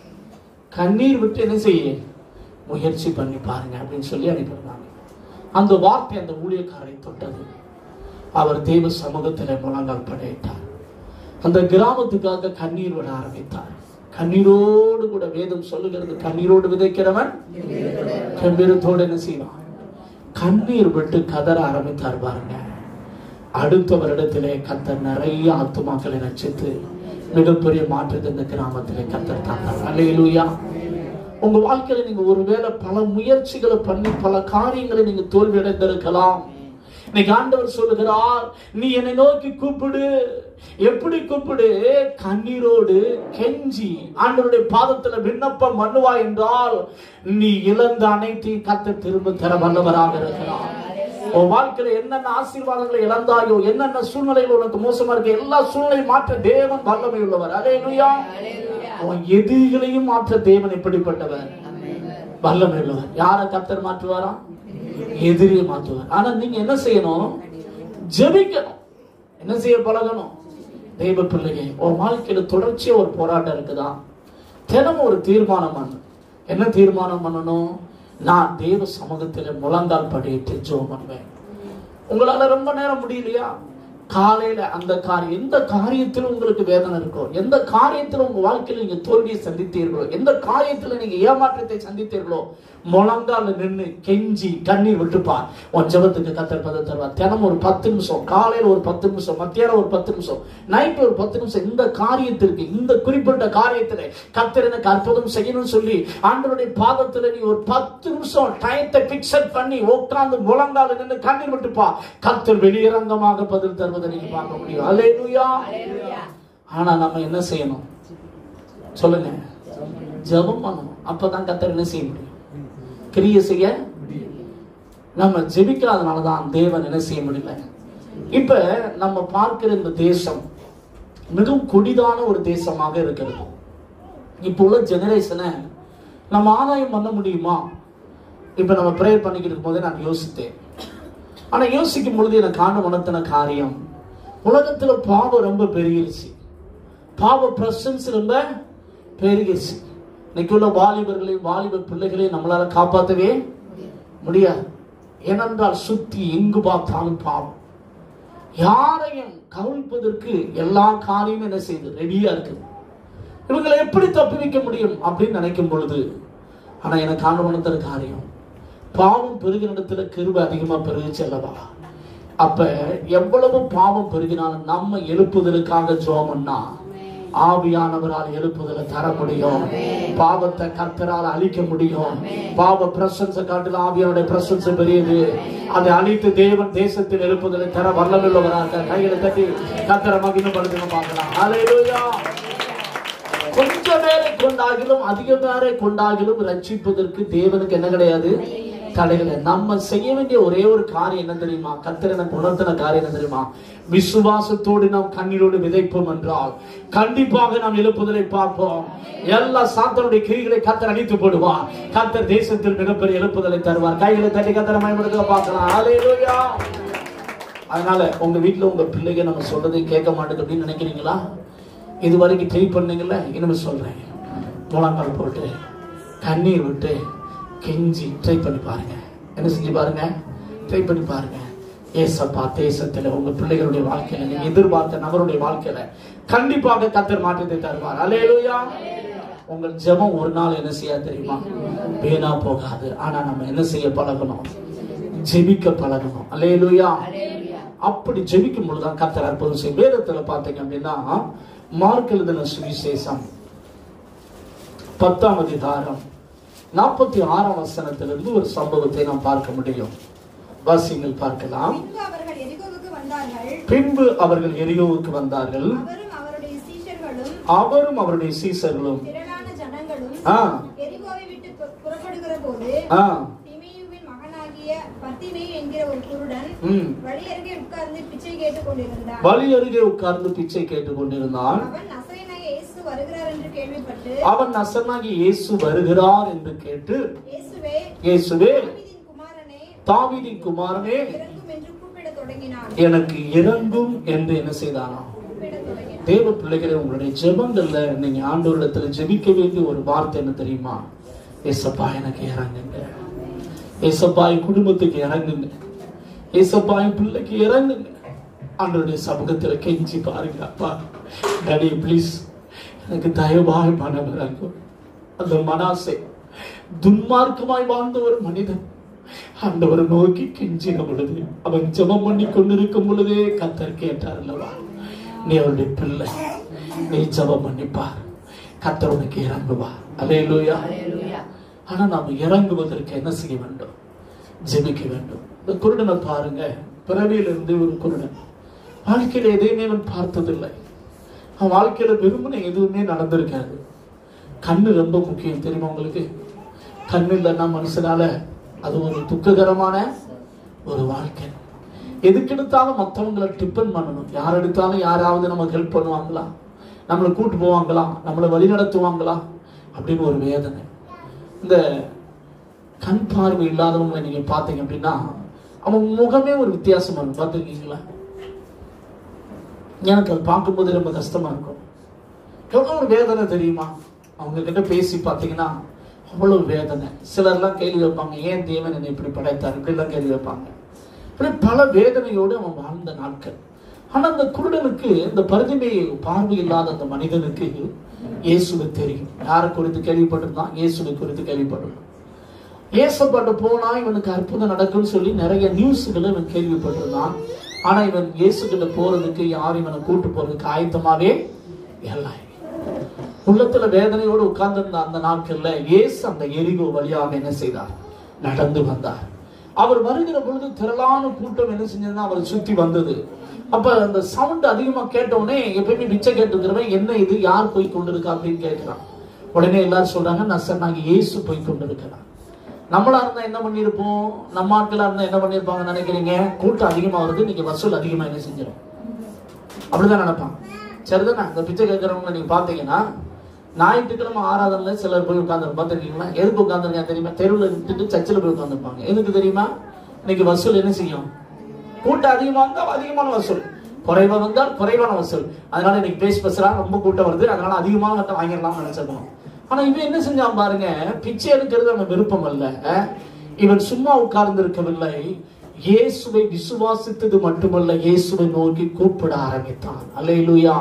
S1: கண்ணீர் விட்டு என்ன செய்ய முயற்சி பண்ணி பாருங்க அப்படின்னு சொல்லி அனுப்பினாங்க. அந்த வார்த்தை அந்த ஊழியக்காரை தொட்டது. அவர் தேவ சமூகத்தில் முழங்கால் படையிட்டார். அந்த கிராமத்துக்காக கண்ணீர் விட ஆரம்பித்தார். கண்ணீரோடு கூட வேதம் சொல்லுகிறது, கண்ணீரோடு விதைக்கிறவன் கம்பீரத்தோடு என்ன செய்வான், கண்ணீர் விட்டு கதற ஆரம்பித்தார் பாருங்க. அடுத்த வருடத்திலே கர்த்தர் நிறைய ஆத்துமாக்களை ரட்சித்து மிகப்பெரிய மாற்றத்தை இந்த கிராமத்திலே கர்த்தர் தந்தார். அல்லேலூயா. உங்க வாழ்க்கையில நீங்க ஒருவேளை பல முயற்சிகளை பண்ணி பல காரியங்களை நீங்க தோல்வி அடைந்திருக்கலாம். இன்னைக்கு ஆண்டவர் சொல்லுகிறார், நீ என்னை நோக்கி கூப்பிடு. எப்படி கூப்பிடு? கண்ணீரோடு கெஞ்சி ஆண்டவருடைய பாதத்துல விண்ணப்பம் பண்ணுவா என்றால் நீ இழந்த அனைத்தையும் கர்த்தர் திரும்ப தர வல்லவராக இருக்கிறார். உன் வாழ்க்கையில என்னென்ன ஆசீர்வாதங்களை இழந்தாயோ, என்னென்ன சூழ்நிலைகள் உனக்கு மோசமா இருக்கு, எல்லா சூழ்நிலையும் மாற்ற தேவன் வல்லமை உள்ளவர். அல்லேலூயா. உன் எதிரிகளையும் மாற்ற தேவன் எப்படிப்பட்டவர், வல்லமை உள்ளவர். யாரை கர்த்தர் மாற்றுவாரா? எதிரியை மாற்றுவார். ஆனா நீங்க என்ன செய்யணும்? ஜெபிக்கணும். என்ன செய்ய பழகணும்? தெய்வ பிள்ளையே, உன் வாழ்க்கையில தொடர்ச்சியா ஒரு போராட்டம் இருக்குதா? தினமும் ஒரு தீர்மானம் பண்ணு. என்ன தீர்மானம் பண்ணணும்? நான் தேவ சமூகத்தில முழங்கால் படியிட்டு ஜெபம் பண்ணுவேன். உங்களால ரொம்ப நேரம் முடியலையா? காலையில அந்த காரியம், எந்த காரியத்தில் உங்களுக்கு வேதனை இருக்கோ, எந்த காரியத்தில் உங்க வாழ்க்கையில் நீங்க தோல்வியை சந்தித்தீர்களோ, எந்த காரியத்தில் நீங்க ஏமாற்றத்தை சந்தித்தீர்களோ, முழங்கால நின்று கெஞ்சி கண்ணீர் விட்டுப்பார். உன் ஜெபத்துக்கு கர்த்தர் பதில் தருவார். தினம் ஒரு பத்து நிமிஷம், காலையில ஒரு பத்து நிமிஷம், மத்தியானம் ஒரு பத்து நிமிஷம், நைட் ஒரு பத்து நிமிஷம், இந்த காரியத்திற்கு, இந்த குறிப்பிட்ட காரியத்திலே கர்த்தர் எனக்கு அற்புதம் செய்யணும்னு சொல்லி ஆண்டவருடைய பாதத்துல நீ ஒரு பத்து நிமிஷம் டயத்தை பிக்சர் பண்ணி உட்கார்ந்து முழங்கால நின்று கண்ணீர் விட்டுப்பா. கர்த்தர் வெளியரங்கமாக பதில் தருவதை நீங்க பார்க்க முடியும். அல்லேலூயா. ஆனா நம்ம என்ன செய்யணும் சொல்லுங்க? ஜெபம் பண்ணணும். அப்பதான் கர்த்தர் என்ன செய்ய முடியும், கிரியை செய்ய. நம்ம ஜெபிக்காதனாலதான் தேவன் என்ன செய்ய முடியல. இப்ப நம்ம பார்க்கிற இந்த தேசம் மிகவும் கொடிதான ஒரு தேசமாக இருக்கிறது. இப்ப உள்ள ஜெனரேஷனை நம்ம ஆதாயம் பண்ண முடியுமா? இப்ப நம்ம பிரேயர் பண்ணிக்கிட்டு இருக்கும் போதே நான் யோசித்தேன். ஆனா யோசிக்கும் பொழுது எனக்கு காண உணர்த்தின காரியம், உலகத்துல பாவம் ரொம்ப பெருகிருச்சு, பாவ பிரசன்ஸ் ரொம்ப பெருகிருச்சு. இன்னைக்கு உள்ள வாலிபர்களையும் வாலிப பிள்ளைகளையும் நம்மளால காப்பாற்றவே முடியாது. ஏனென்றால் சுத்தி எங்கு பார்த்தாலும் பாவம். யாரையும் கவிழ்ப்பதற்கு எல்லா காரியமும் என்ன செய்யுது, ரெடியா இருக்குது. இவங்களை எப்படி தப்பி வைக்க முடியும் அப்படின்னு நினைக்கும் பொழுது, ஆனா எனக்கு ஆண்டவனுடைய காரியம், பாவம் பெருகின இடத்துல கிருபை அதிகமா பெருகிச்சு அல்லவா? அப்ப எவ்வளவு பாவம் பெருகினாலும் நம்ம எழுப்புதலுக்காக ஜெபம்னா ஆவியானவரால் எழுப்புதலை தர முடியும். பாவத்தை கர்த்தரால் அழிக்க முடியும். பாவ பிரசன்ஸை காட்டில ஆவியானுடைய பிரசன்ஸ் பெரியது. அதை அழித்து தேவன் தேசத்தில் எழுப்புதலை தர வல்லமையுள்ளவராக. கைகளை தட்டி கர்த்தரை மகிமைப்படுத்த பார்க்கலாம். அல்லேலூயா. கொஞ்ச பேரை கொண்டாகிலும் அதிக பேரை கொண்டாகிலும் ரட்சிப்பதற்கு தேவனுக்கு என்ன கிடையாது, தடைகளை. நம்ம செய்ய வேண்டிய ஒரே ஒரு காரியம் என்ன தெரியுமா? கர்த்தர் எனக்கு உணர்த்தின காரியம் என்ன தெரியுமா? விசுவாசத்தோடு நாம் கண்ணீரோடு விதைப்போம் என்றால் கண்டிப்பாக நாம் எழுப்புதலை பார்ப்போம். எல்லா சாத்தானுடைய கிரிகளை கர்த்தர் அழித்து போடுவார். கர்த்தர் தேசத்தில் மிகப்பெரிய எழுப்புதலை தருவார். கைகளை தட்டி கர்த்தரை மகிமைப்படுத்த பார்க்கலாம். அல்லேலூயா. அதனால உங்க வீட்டுல உங்க பிள்ளைங்க நம்ம சொல்றதை கேட்க மாட்டேங்குது அப்படின்னு நினைக்கிறீங்களா? இது வரைக்கும் ட்ரை பண்ணீங்கல்ல, இனிமே சொல்றேன், முழங்கால் போட்டு கண்ணீர் விட்டு கெஞ்சி ட்ரை பண்ணி பாருங்க. என்ன செஞ்சு பாருங்க, ட்ரை பண்ணி பாருங்க. ஏசப்பா தேசத்துல உங்க பிள்ளைகளுடைய வாழ்க்கையில நீங்க எதிர்பார்த்த நபருடைய வாழ்க்கையில கண்டிப்பாக கர்த்தர் மாற்றத்தை தருவார். அல்லேலூயா. உங்கள் ஜெபம் ஒரு நாள் என்ன செய்ய தெரியுமா, வீணா போகாது. ஆனா நம்ம என்ன செய்ய பழகணும், ஜெபிக்க பழகணும். அல்லேலூயா. அப்படி ஜெபிக்கும் பொழுதுதான் கர்த்தர் அற்புதம் செய்யும். வேதத்துல பார்த்தீங்க அப்படின்னா மார்க் எழுதின சுவிசேஷம் பத்தாம் அதிகாரம் நாற்பத்தி ஆறாம் வசனத்திலிருந்து ஒரு சம்பவத்தை நாம் பார்க்க முடியும். வாசிங்கள் பார்க்கலாம். பின்பு அவர்கள் எரிகோவுக்கு வந்தார்கள். அவரும் அவருடைய சீசர்களும்
S3: திரளான ஜனங்களும்
S1: ஆ
S3: எரிகோவை விட்டு பு- புறப்படுகிற போது
S1: ஆ
S3: திமேயுவின் மகனாகிய பர்திமேயு என்கிற ஒரு குருடன்
S1: ம்
S3: வழி அருகே உட்கார்ந்து பிச்சை கேட்டுக் கொண்டிருந்தான்.
S1: வழி அருகே உட்கார்ந்து பிச்சை கேட்டுக் கொண்டிருந்தான்.
S3: அவன் நசரேயனாகிய இயேசு வருகிறார் என்று கேள்விப்பட்டு
S1: அவன் நசரேயனாகிய இயேசு வருகிறார் என்று கேட்டு,
S3: இயேசுவே
S1: இயேசுவே
S3: தாவீதின் குமாரனே
S1: தாவீதின் குமாரனே
S3: இறங்கும் என்று கூப்பிடத் தொடங்கினான்.
S1: எனக்கு இறங்கும் என்று என்ன செய்தானா?
S3: கூப்பிடத் தொடங்கினான்.
S1: தேவ பிள்ளைகளே, உங்களுடைய ஜெபங்கள்ல நீங்க ஆண்டவரிடத்துல ஜெபிக்க வேண்டிய ஒரு வார்த்தை என்ன தெரியுமா? ஏசப்பா எனக்கு இறங்குங்க, ஏசப்பா என் குடும்பத்துக்கு இறங்குங்க, ஏசப்பா என் பிள்ளைக்கு இறங்குங்க. ஆண்டவருடைய சமூகத்துல கெஞ்சி பாருங்க. அப்பா டாடி ப்ளீஸ் எனக்கு தயவாய் மனம் இறங்கும். அந்த மனாசே துன்மார்க்கமாய் வாழ்ந்த ஒரு மனிதன் ஆண்டவரை நோக்கி கெஞ்சின பொழுது, அவன் ஜெபம் பண்ணி கொண்டிருக்கும் பொழுதே கர்த்தர் கேட்டார் அல்லவா, நீ அவருடைய பிள்ளை, நீ ஜெபம் பண்ணிப்பார், கர்த்தர் உனக்கு இறங்குவா. அல்லேலூயா. ஆனா நாம இறங்குவதற்கு என்ன செய்ய வேண்டும்? ஜெபிக்க வேண்டும். இந்த குருடனை பாருங்க, பிறவியிலிருந்து ஒரு குருடன், வாழ்க்கையில எதையுமே அவன் பார்த்ததில்லை. அவன் வாழ்க்கையில விரும்பின எதுவுமே நடந்திருக்காது. கண்ணு ரொம்ப முக்கியம் தெரியுமா உங்களுக்கு? கண்ணு இல்லைன்னா மனுஷனால அது ஒரு துக்ககரமான ஒரு வாழ்க்கை. எதுக்கு எடுத்தாலும் மற்றவங்களை டிபெண்ட் பண்ணணும். யார் எடுத்தாலும் யாராவது நமக்கு ஹெல்ப் பண்ணுவாங்களா, நம்மளை கூட்டு போவாங்களா, நம்மளை வழி நடத்துவாங்களா அப்படின்னு ஒரு வேதனை. இந்த கண் பார்வை இல்லாதவங்களை நீங்க பார்த்தீங்க அப்படின்னா அவன் முகமே ஒரு வித்தியாசமா இருக்கும். பார்த்துருக்கீங்களா? எனக்கு அது பார்க்கும்போது ரொம்ப கஷ்டமா இருக்கும். எவ்வளவு ஒரு வேதனை தெரியுமா? அவங்க கிட்ட பேசி பார்த்தீங்கன்னா அவ்வளவு வேதனை. சிலர்லாம் கேள்வி வைப்பாங்க, ஏன் தேவன் என்னை இப்படி படைத்தார், இப்படிலாம் கேள்வி வைப்பாங்க. இப்படி பல வேதனையோடு அவன் வாழ்ந்த நாட்கள். ஆனா அந்த குருடனுக்கு, இந்த பரிதிமேயு பார்வை இல்லாத அந்த மனிதனுக்கு இயேசுவை தெரியும். யாரை குறித்து கேள்விப்பட்டிருந்தான்? இயேசுவை குறித்து கேள்விப்பட்டிருந்தான். இயேசுப்பாட்ட போனா இவனுக்கு அற்புதம் நடக்கும்னு சொல்லி நிறைய நியூஸ்களை இவன் கேள்விப்பட்டிருந்தான். ஆனா இவன் இயேசு கிட்ட போறதுக்கு யாரும் இவனை கூட்டு போறதுக்கு ஆயத்தமாவே இல்லை. உள்ளத்துல வேதனையோடு உட்கார்ந்து இருந்த அந்த நாட்கள்ல இயேசு அந்த எரிகோ வழியாக என்ன செய்தார்? நடந்து வந்தார். அவர் வருகிற பொழுது திரளான கூட்டம் என்ன செஞ்சதுன்னா அவரை சுத்தி வந்தது. அப்ப அந்த சவுண்ட் அதிகமா கேட்டவுடனே, எப்பயுமே பிச்சை கேட்டுக்கிறவன் என்ன இது, யார் போய் கொண்டிருக்கா அப்படின்னு கேட்கிறான். உடனே எல்லாரும் சொல்றாங்க, நசரேயனாகிய இயேசு போய் கொண்டிருக்கிறான். நம்மளா இருந்தா என்ன பண்ணிருப்போம்? நம்ம ஆட்களா இருந்தா என்ன பண்ணிருப்பாங்க நினைக்கிறீங்க? கூட்டம் அதிகமா வருது, நீங்க வசூல் அதிகமா என்ன செஞ்சிடும், அப்படிதான் நினைப்பாங்க. சரிதானே? அந்த பிச்சை கேட்கறவங்க நீங்க பாத்தீங்கன்னா ஞாயிற்றுக்கிழமை ஆராதனைல சிலர் போய் உட்கார்ந்து பார்த்துருக்கீங்களா? எதுக்கு உட்கார்ந்துருக்கா தெரியுமா? தெருவில் விட்டுட்டு சர்ச்சில் போய் உட்காந்துருப்பாங்க. எதுக்கு தெரியுமா? இன்னைக்கு வசூல் என்ன செய்யும்? கூட்டம் அதிகமா வந்தா அதிகமான வசூல், குறைவா வந்தால் குறைவான வசூல். அதனால இன்னைக்கு பேசி பேசுறா, ரொம்ப கூட்டம் வருது, அதனால அதிகமான கட்டம் வாங்கிடலாம் நினைச்சிருக்கோம். ஆனா இவன் என்ன செஞ்சான் பாருங்க, பிச்சை எடுக்கிறது அவன் விருப்பம் அல்ல. இவன் சும்மா உட்கார்ந்து இருக்கவில்லை, இயேசுவை விசுவாசித்தது மட்டுமல்ல, இயேசுவை நோக்கி கூப்பிட ஆரம்பித்தான். அல்லேலூயா.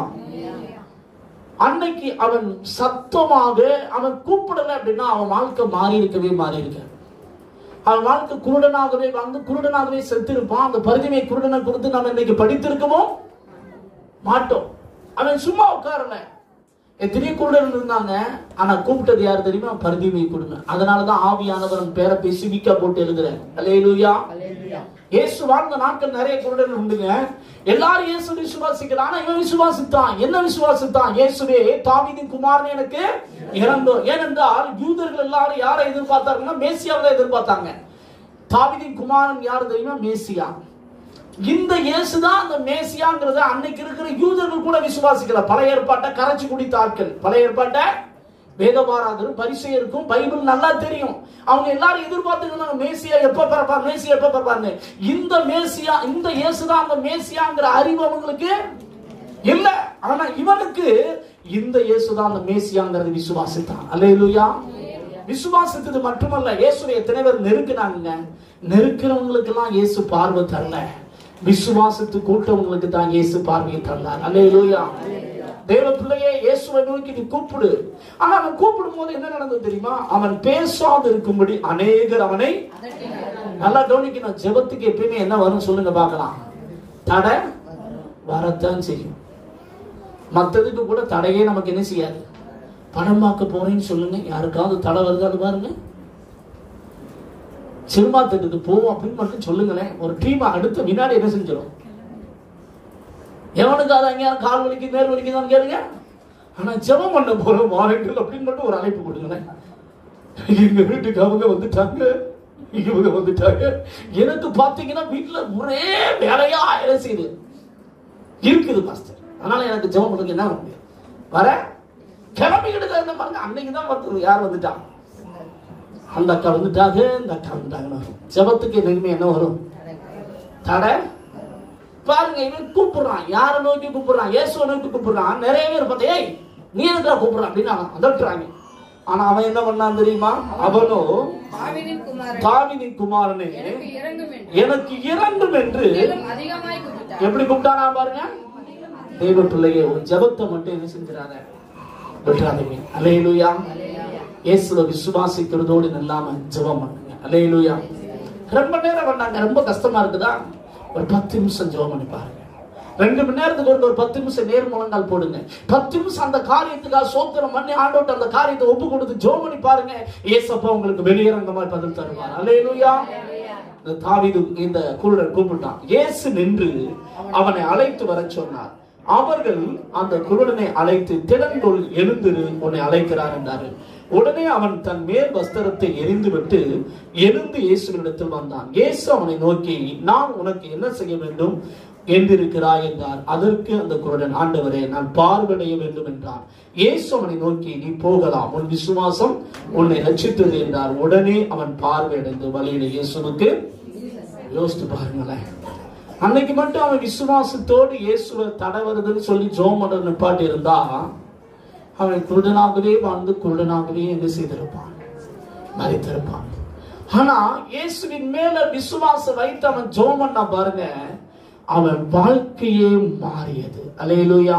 S1: அன்னைக்கு அவன் சத்தமாக அவன் கூப்பிடல அப்படின்னா அவன் வாழ்க்கை மாறி இருக்கவே மாறி இருக்க. அவன் வாழ்க்கை குருடனாகவே வாழ்ந்து குருடனாகவே செத்து இருப்பான். அந்த பரிதிமேயு குருடனை குறித்து நாம் இன்னைக்கு படித்திருக்கவோ மாட்டோம். அவன் சும்மா உட்காரல. எத்தனையோ குருடன் இருந்தாங்க, ஆனா கூப்பிட்டது யாரு தெரியுமா? பரிதிமேயு குருடன். அதனாலதான் ஆவியானவர் பேரை பேசி விக்கா போட்டு எழுதுறேன். அல்லேலூயா. இயேசு வாழ்ந்த நாட்கள் நிறைய குருடன் உண்டுங்க. எல்லாரும் இயேசு விசுவாசிக்கிறான். ஆனா இவன் விசுவாசித்தான். என்ன விசுவாசித்தான்? இயேசுவே தாவீதின் குமாரனே எனக்கு இறங்கும். ஏனென்றால் யூதர்கள் எல்லாரும் யாரை எதிர்பார்த்தாங்கன்னா மேசியாவை எதிர்பார்த்தாங்க. தாவீதின் குமாரன் யாரு தெரியுமா? மேசியா. இந்த இயேசுதான் அந்த மேசியாங்கிறத அன்னைக்கு இருக்கிற யூதர்கள் கூட விசுவாசிக்கல. பழைய ஏற்பாட்டை கரைச்சு குடித்த ஆட்கள், பழைய ஏற்பாட்டை வேதபாரகரும் பரிசேயருக்கும் பைபிள் நல்லா தெரியும். அவங்க எல்லாரும் எதிர்பார்த்துக்கிறாங்க, மேசியா எப்ப பிறப்பார், மேசியா எப்ப பிறப்பார்னு. இந்த மேசியா, இந்த இயேசுதான் அந்த மேசியாங்கிற அறிவு அவங்களுக்கு இல்ல. ஆனா இவனுக்கு இந்த இயேசுதான் அந்த மேசியாங்கிறது விசுவாசித்தான். அல்லேலூயா. விசுவாசித்தது மட்டுமல்ல, இயேசுவை எத்தனை பேர் நெருக்கினாங்க. நெருக்கிறவங்களுக்கு எல்லாம் இயேசு பார்வை தரல, விசுவாசித்து கூட்டவங்களுக்கு தான் இயேசு பார்வையை தரலார். அல்லேலூயா. தேவ பிள்ளையே, இயேசுவை நோக்கி நீ கூப்பிடு. ஆனா அவன் கூப்பிடும் போது என்ன நடந்தது தெரியுமா? அவன் பேசாது இருக்கும்படி அநேகர் அவனை, நல்லா கவனிக்கணும், ஜெபத்துக்கு எப்பயுமே என்ன வரும் சொல்லுங்க பார்க்கலாம்? தடை வரத்தான் செய்யும். மற்றதுக்கு கூட தடையே நமக்கு என்ன செய்யாது. படம் பார்க்க போறேன்னு சொல்லுங்க, யாருக்காவது தடை வருதான்னு பாருங்க. சினிமா திட்டத்துக்கு போவோம் அப்படின்னு மட்டும் சொல்லுங்களேன், ஒரு டீம் அடுத்த வினாடி என்ன செஞ்சிடும்? எவனுக்கு அது அங்கே கால் வலிக்கு மேல் வலிக்குதான்னு கேளுங்க. ஆனா ஜெபம் பண்ண போறோம் வாருங்கள் அப்படின்னு மட்டும் ஒரு அழைப்பு கொடுங்களேன். எங்க வீட்டுக்கு அவங்க வந்துட்டாங்க, இவங்க வந்துட்டாங்க. எனக்கு பாத்தீங்கன்னா வீட்டுல ஒரே வேலையா வேலை செய்யுது இருக்குது பாஸ்டர். அதனால எனக்கு ஜெபம் பண்ணுறது என்ன முடியும், வர கிளம்பிக்கிட்டு இருந்த பாருங்க. அன்னைக்குதான் வந்து யார் வந்துட்டா, அந்த அக்கா வந்துட்டாங்க, இந்த அக்கா வந்துட்டாங்க. ஜெபத்துக்கு என்னைக்குமே என்ன வரும், தடை. பாருங்க, இவன் கூப்பிடுறான், யாரை நோக்கி கூப்பிடுறான், இயேசுவை நோக்கி கூப்பிடுறான். நிறைய பேர் பார்த்தா ஏய் நீ எதுக்கா கூப்பிடுறான் அப்படின்னு அதட்டுறாங்க. ஆனா அவன் என்ன பண்ணான் தெரியுமா, அவனோ தாவீதின் குமாரனே எனக்கு இறங்கும் என்று எப்படி கூப்பிட்டானா பாருங்க. தேவ பிள்ளையே, ஒரு ஜெபத்தை மட்டும் என்ன செஞ்சிடாத விட்டுறாதீங்க. அல்லேலூயா. இயேசுவை விசுவாசிக்கிறதோடு இல்லாம ஜெபம் பண்ணுங்க. அல்லேலூயா. ரொம்ப நேரம் பண்ணாங்க, ரொம்ப கஷ்டமா இருக்குதா, ஒரு பத்து நிமிஷம் ஜெபம் பண்ணி பாருங்க. ரெண்டு மணி நேரத்துக்கு ஒரு ஒரு பத்து நிமிஷம் நேர் முழங்கால் போடுங்க. பத்து நிமிஷம் அந்த காரியத்துக்காக சோத்திரம் பண்ணி ஆண்டவர்ட்ட அந்த காரியத்தை ஒப்பு கொடுத்து ஜெபம் பண்ணி பாருங்க. இயேசப்பா உங்களுக்கு வெளியரங்கமாய் பதில் தருவார். அல்லேலூயா. இந்த தாவீது இந்த குருடன் கூப்பிட்டான். இயேசு நின்று அவனை அழைத்து வர சொன்னார். அவர்கள் அந்த குருடனை அழைத்து திறந்தோள் எழுந்திரு, உன்னை அழைக்கிறார் என்றாரு. உடனே அவன் தன் மேல் வஸ்திரத்தை எரிந்து விட்டு எழுந்து இயேசுவினிடத்தில் வந்தான். இயேசு அவனை நோக்கி, நான் உனக்கு என்ன செய்ய வேண்டும் என்றிருக்கிறாய் என்றார். அதற்கு அந்த குருடன், ஆண்டவரே நான் பார்வையடைய வேண்டும் என்றான். இயேசு அவனை நோக்கி, நீ போகலாம், உன் விசுவாசம் உன்னை ரட்சித்தது என்றார். உடனே அவன் பார்வையடைந்து வழியில இயேசுவுக்கு. யோசித்து பாருங்களேன், அன்னைக்கு மட்டும் அவன் விசுவாசத்தோடு இயேசுவை தடை வருதுன்னு சொல்லி ஜெபம் பண்ண நிப்பாட்டி இருந்தா அவன் குருடனாகவே வாழ்ந்து குருடனாகவே என்ன செய்திருப்பான், மறித்திருப்பான். ஆனா இயேசுவின் மேல விசுவாசம் வைத்து அவன் ஜெபம் பண்ணா பாருங்க, அவன் வாழ்க்கையே மாறியது. அல்லேலூயா.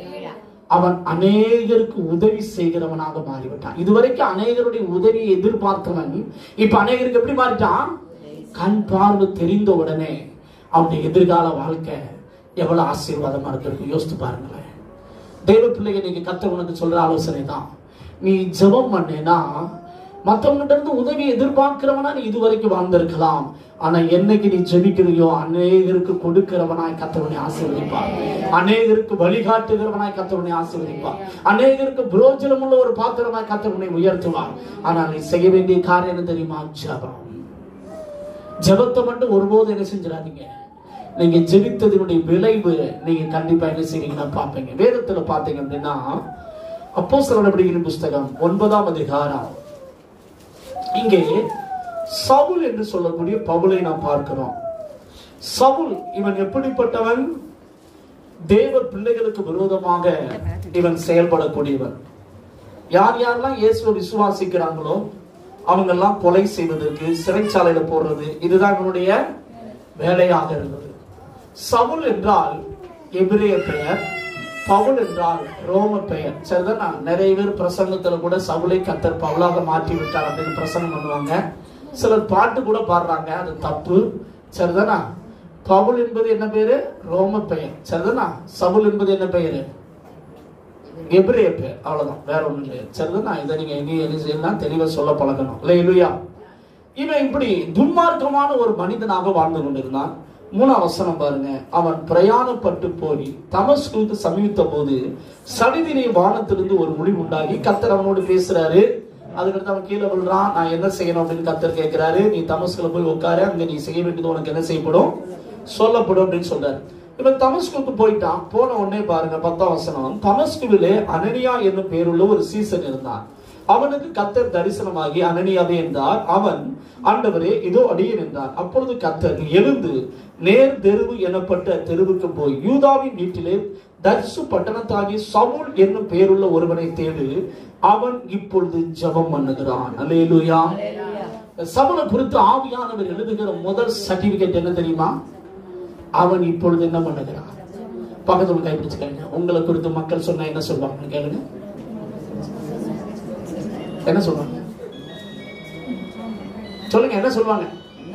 S1: அவன் அநேகருக்கு உதவி செய்கிறவனாக மாறிவிட்டான். இதுவரைக்கும் அநேகருடைய உதவியை எதிர்பார்த்தவன் இப்ப அநேகருக்கு எப்படி மாறிட்டான், கண் பார்வை தெரிந்த உடனே அவனுடைய எதிர்கால வாழ்க்கை எவ்வளவு ஆசீர்வாதமா இருக்கு யோசித்து பாருங்களேன். தேவ பிள்ளைங்க, நீங்க கத்த உனக்கு சொல்ற ஆலோசனை தான், நீ ஜெபம் பண்ணேன்னா மற்றவங்கிட்ட இருந்து உதவி எதிர்பார்க்கிறவனா நீ இதுவரைக்கும் வாழ்ந்திருக்கலாம். ஆனா என்னைக்கு நீ ஜெபிக்கிறியோ அநேகருக்கு கொடுக்கிறவனாய் கர்த்தர் ஆசீர்வதிப்பார். அநேகருக்கு வழிகாட்டுகிறவனாய் கர்த்தர் ஆசீர்வதிப்பார். அநேகருக்கு பிரயோஜனம் உள்ள ஒரு பாத்திரமாய் கர்த்தர் உயர்த்துவார். ஆனால் நீ செய்ய வேண்டிய காரியம் என்ன தெரியுமா, ஜெபம். ஜெபத்தை மட்டும் ஒருபோது என்ன செஞ்சிடாதீங்க. நீங்க ஜெபித்ததனுடைய விளைவு நீங்க கண்டிப்பா என்ன செய்வீங்கன்னா பாப்பீங்க. வேதத்துல பாத்தீங்க அப்படின்னா அப்போஸ்தலர் நடவடிக்கைகளின் புஸ்தகம் ஒன்பதாம் அதிகாரம், இங்கே சவுல் என்று சொல்லக்கூடிய பவுலை நாம் பார்க்கிறோம். சவுல் இவன் எப்படிப்பட்டவன், தேவ பிள்ளைகளுக்கு விரோதமாக இவன் செயல்படக்கூடியவன். யார் யாரெல்லாம் இயேசுவை விசுவாசிக்கிறாங்களோ அவங்க எல்லாம் கொலை செய்வதற்கு, சிறைச்சாலையில போடுறது, இதுதான் இவனுடைய வேலையாக இருந்தது. சவுல் என்றால் எபிரேய பெயர், பவுல் என்றால் ரோம பெயர். சரிதானா? நிறைய பேர் பிரசங்கத்துல கூட சவுலை கர்த்தர் பவுலாக மாற்றி விட்டார் அப்படின்னு பிரசங்கம் பண்ணுவாங்க. சிலர் பாட்டு கூட பாடுறாங்க, அது தப்பு. சரிதானா? பவுல் என்பது என்ன பேரு, ரோம பெயர். சரிதானா? சவுல் என்பது என்ன பெயரு, எபிரேய பெயர். அவ்வளவுதான், வேற ஒண்ணு இல்லை. சரிதானா? இதை நீங்க எங்கேயும் தெளிவா சொல்ல பழகணும். இல்லையா? இவன் இப்படி துன்மார்க்கமான ஒரு மனிதனாக வாழ்ந்து கொண்டிருந்தான். மூணாம் வசனம் பாருங்க, அவன் பிரயாணப்பட்டு போய் தமஸ்குக்கு சமீபித்த போது சடிதினை வானத்திலிருந்து ஒரு மொழி உண்டாகி கர்த்தர் அவனோடு பேசுறாரு. அதுக்கடுத்து அவன் கீழே விழுறான். நான் என்ன செய்யணும் அப்படின்னு கர்த்தர் கேட்கிறாரு. நீ தமஸ்குல போய் உட்காரு, அங்க நீ செய்ய வேண்டியது உனக்கு என்ன செய்யப்படும், சொல்லப்படும் அப்படின்னு சொல்றாரு. இவன் தமஸ்குக்கு போயிட்டான். போன உடனே பாருங்க பத்தாம் வசனம், தமஸ்குவிலே அனனியா என்னும் பேருள்ள ஒரு சீசன் இருந்தான். அவனுக்கு கர்த்தர் தரிசனமாகி அனனியாவே என்றார். அவன், ஆண்டவரே இதோ அடியேன் என்றார். அப்பொழுது கர்த்தர், எழுந்து நேர் தெருவு எனப்பட்ட தெருவுக்கு போய் யூதாவின் வீட்டிலே தர்சு பட்டணத்தாகி சவுல் என்னும் பேருள்ள ஒருவனை தேடு, அவன் இப்பொழுது ஜெபம் பண்ணுகிறான். அல்லேலூயா. சவுலை குறித்து ஆவியானவர் எழுதுகிற முதல் சர்டிபிகேட் என்ன தெரியுமா, அவன் இப்பொழுது என்ன பண்ணுகிறான். பக்கத்துல கைப்பிடிச்சு கேளுங்க, உங்களை குறித்து மக்கள் சொன்னா என்ன சொல்லுவாங்க கேளுங்க. என்ன சொல்லுவாங்க சொல்லுங்க, என்ன சொல்லுவாங்க?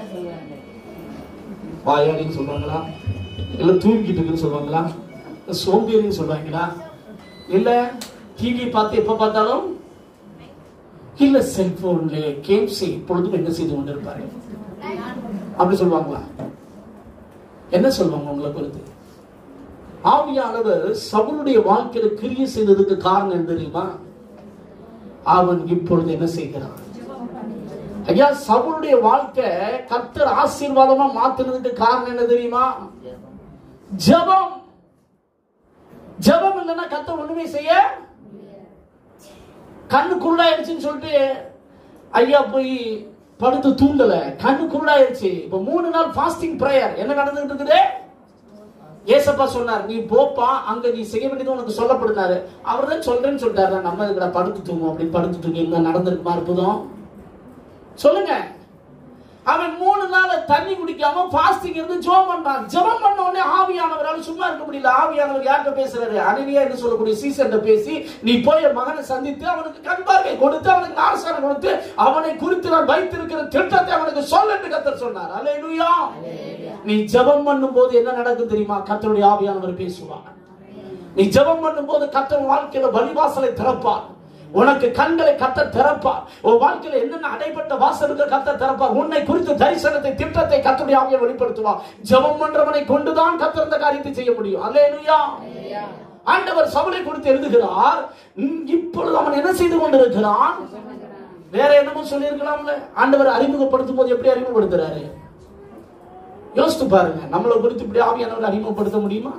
S1: வாயாடின்னு சொல்லுவாங்களா, இல்ல தூங்கிட்டு இருக்குன்னு சொல்லுவாங்களா, சோம்பேறின்னு சொல்லுவாங்களா, இல்ல டிவி பார்த்து எப்ப பார்த்தாலும், இல்ல செல்போன்ல கேம்ஸ் இப்பொழுதும் என்ன செய்து கொண்டிருப்பாரு அப்படி சொல்லுவாங்களா? என்ன சொல்லுவாங்க உங்களை குறித்து? ஆவியானவர் சவுலுடைய வாழ்க்கையில கிரியை செய்ததுக்கு காரணம் என்ன தெரியுமா? அவன் இப்பொழுது என்ன செய்கிறான்? ஐயா, சவுலுடைய வாழ்க்கை கர்த்தர் ஆசீர்வாதமா மாத்துறதுக்கு காரணம் என்ன தெரியுமா? ஜெபம். ஜெபம் இல்லைன்னா கர்த்தர் ஒண்ணுமே செய்ய. கண்ணு குருடாயிருச்சுன்னு சொல்லிட்டு ஐயா போய் படுத்து தூண்டல, கண்ணு குருடாயிருச்சு. இப்ப மூணு நாள் ஃபாஸ்டிங் பிரேயர் என்ன நடந்துட்டு இருக்குது? ஏசப்பா சொன்னார், நீ போப்பா, அங்க நீ செய்ய வேண்டியது உனக்கு சொல்லப்படுனாரு. அவர் தான் சொல்றேன்னு சொல்லிட்டாரு. நம்ம இதுல படுத்து தூங்கும் அப்படின்னு படுத்து தூங்கி என்ன நடந்திருக்குமா? அற்புதம் சொல்லுங்க. அவன் மூணு நாள் தண்ணி குடிக்காம ஃபாஸ்டிங் இருந்து ஜெபம் பண்றான். ஜெபம் பண்ண உடனே ஆவியானவரால் சும்மா இருக்க முடியல. ஆவியானவர் யார்கிட்ட பேசுறாரு? அனனியா என்று சொல்லக்கூடிய சீசன்ட்ட பேசி, நீ போய் மகனை சந்தித்து அவனுக்கு கண் பார்வை கொடுத்து அவனுக்கு ஞானஸ்நானம் கொடுத்து அவனை குறித்து நான் வைத்திருக்கிற திட்டத்தை அவனுக்கு சொல்ல என்று கர்த்தர் சொன்னார். அல்லேலூயா. நீ ஜெபம் பண்ணும் போது என்ன நடக்கும் தெரியுமா? கர்த்தருடைய ஆவியானவர் பேசுவார். நீ ஜெபம் பண்ணும் போது கர்த்தர் வாழ்க்கையில வழிவாசலை திறப்பார். உனக்கு கண்களை கர்த்தர் திறப்பார். உன் வாழ்க்கையில என்னென்ன அடைபட்ட வாசலுக்கு கர்த்தர் திறப்பார். உன்னை குறித்த தரிசனத்தை திட்டத்தை கர்த்தருடைய ஆவியானவர் வெளிப்படுத்துவார். ஜெபம் பண்றவனை கொண்டுதான் கர்த்தர் இந்த காரியத்தை செய்ய முடியும். அல்லேலூயா. ஆண்டவர் சவுலை குறித்து எழுதுகிறார். இப்பொழுது அவன் என்ன செய்து கொண்டிருக்கிறான்? வேற என்னமோ சொல்லி இருக்கலாம்ல. ஆண்டவர் அறிமுகப்படுத்தும் போது எப்படி அறிமுகப்படுத்துறாரு? யோசித்து பாருங்க. நம்மளை குறித்து இப்படி ஆவியானவர் அறிமுகப்படுத்த முடியுமா?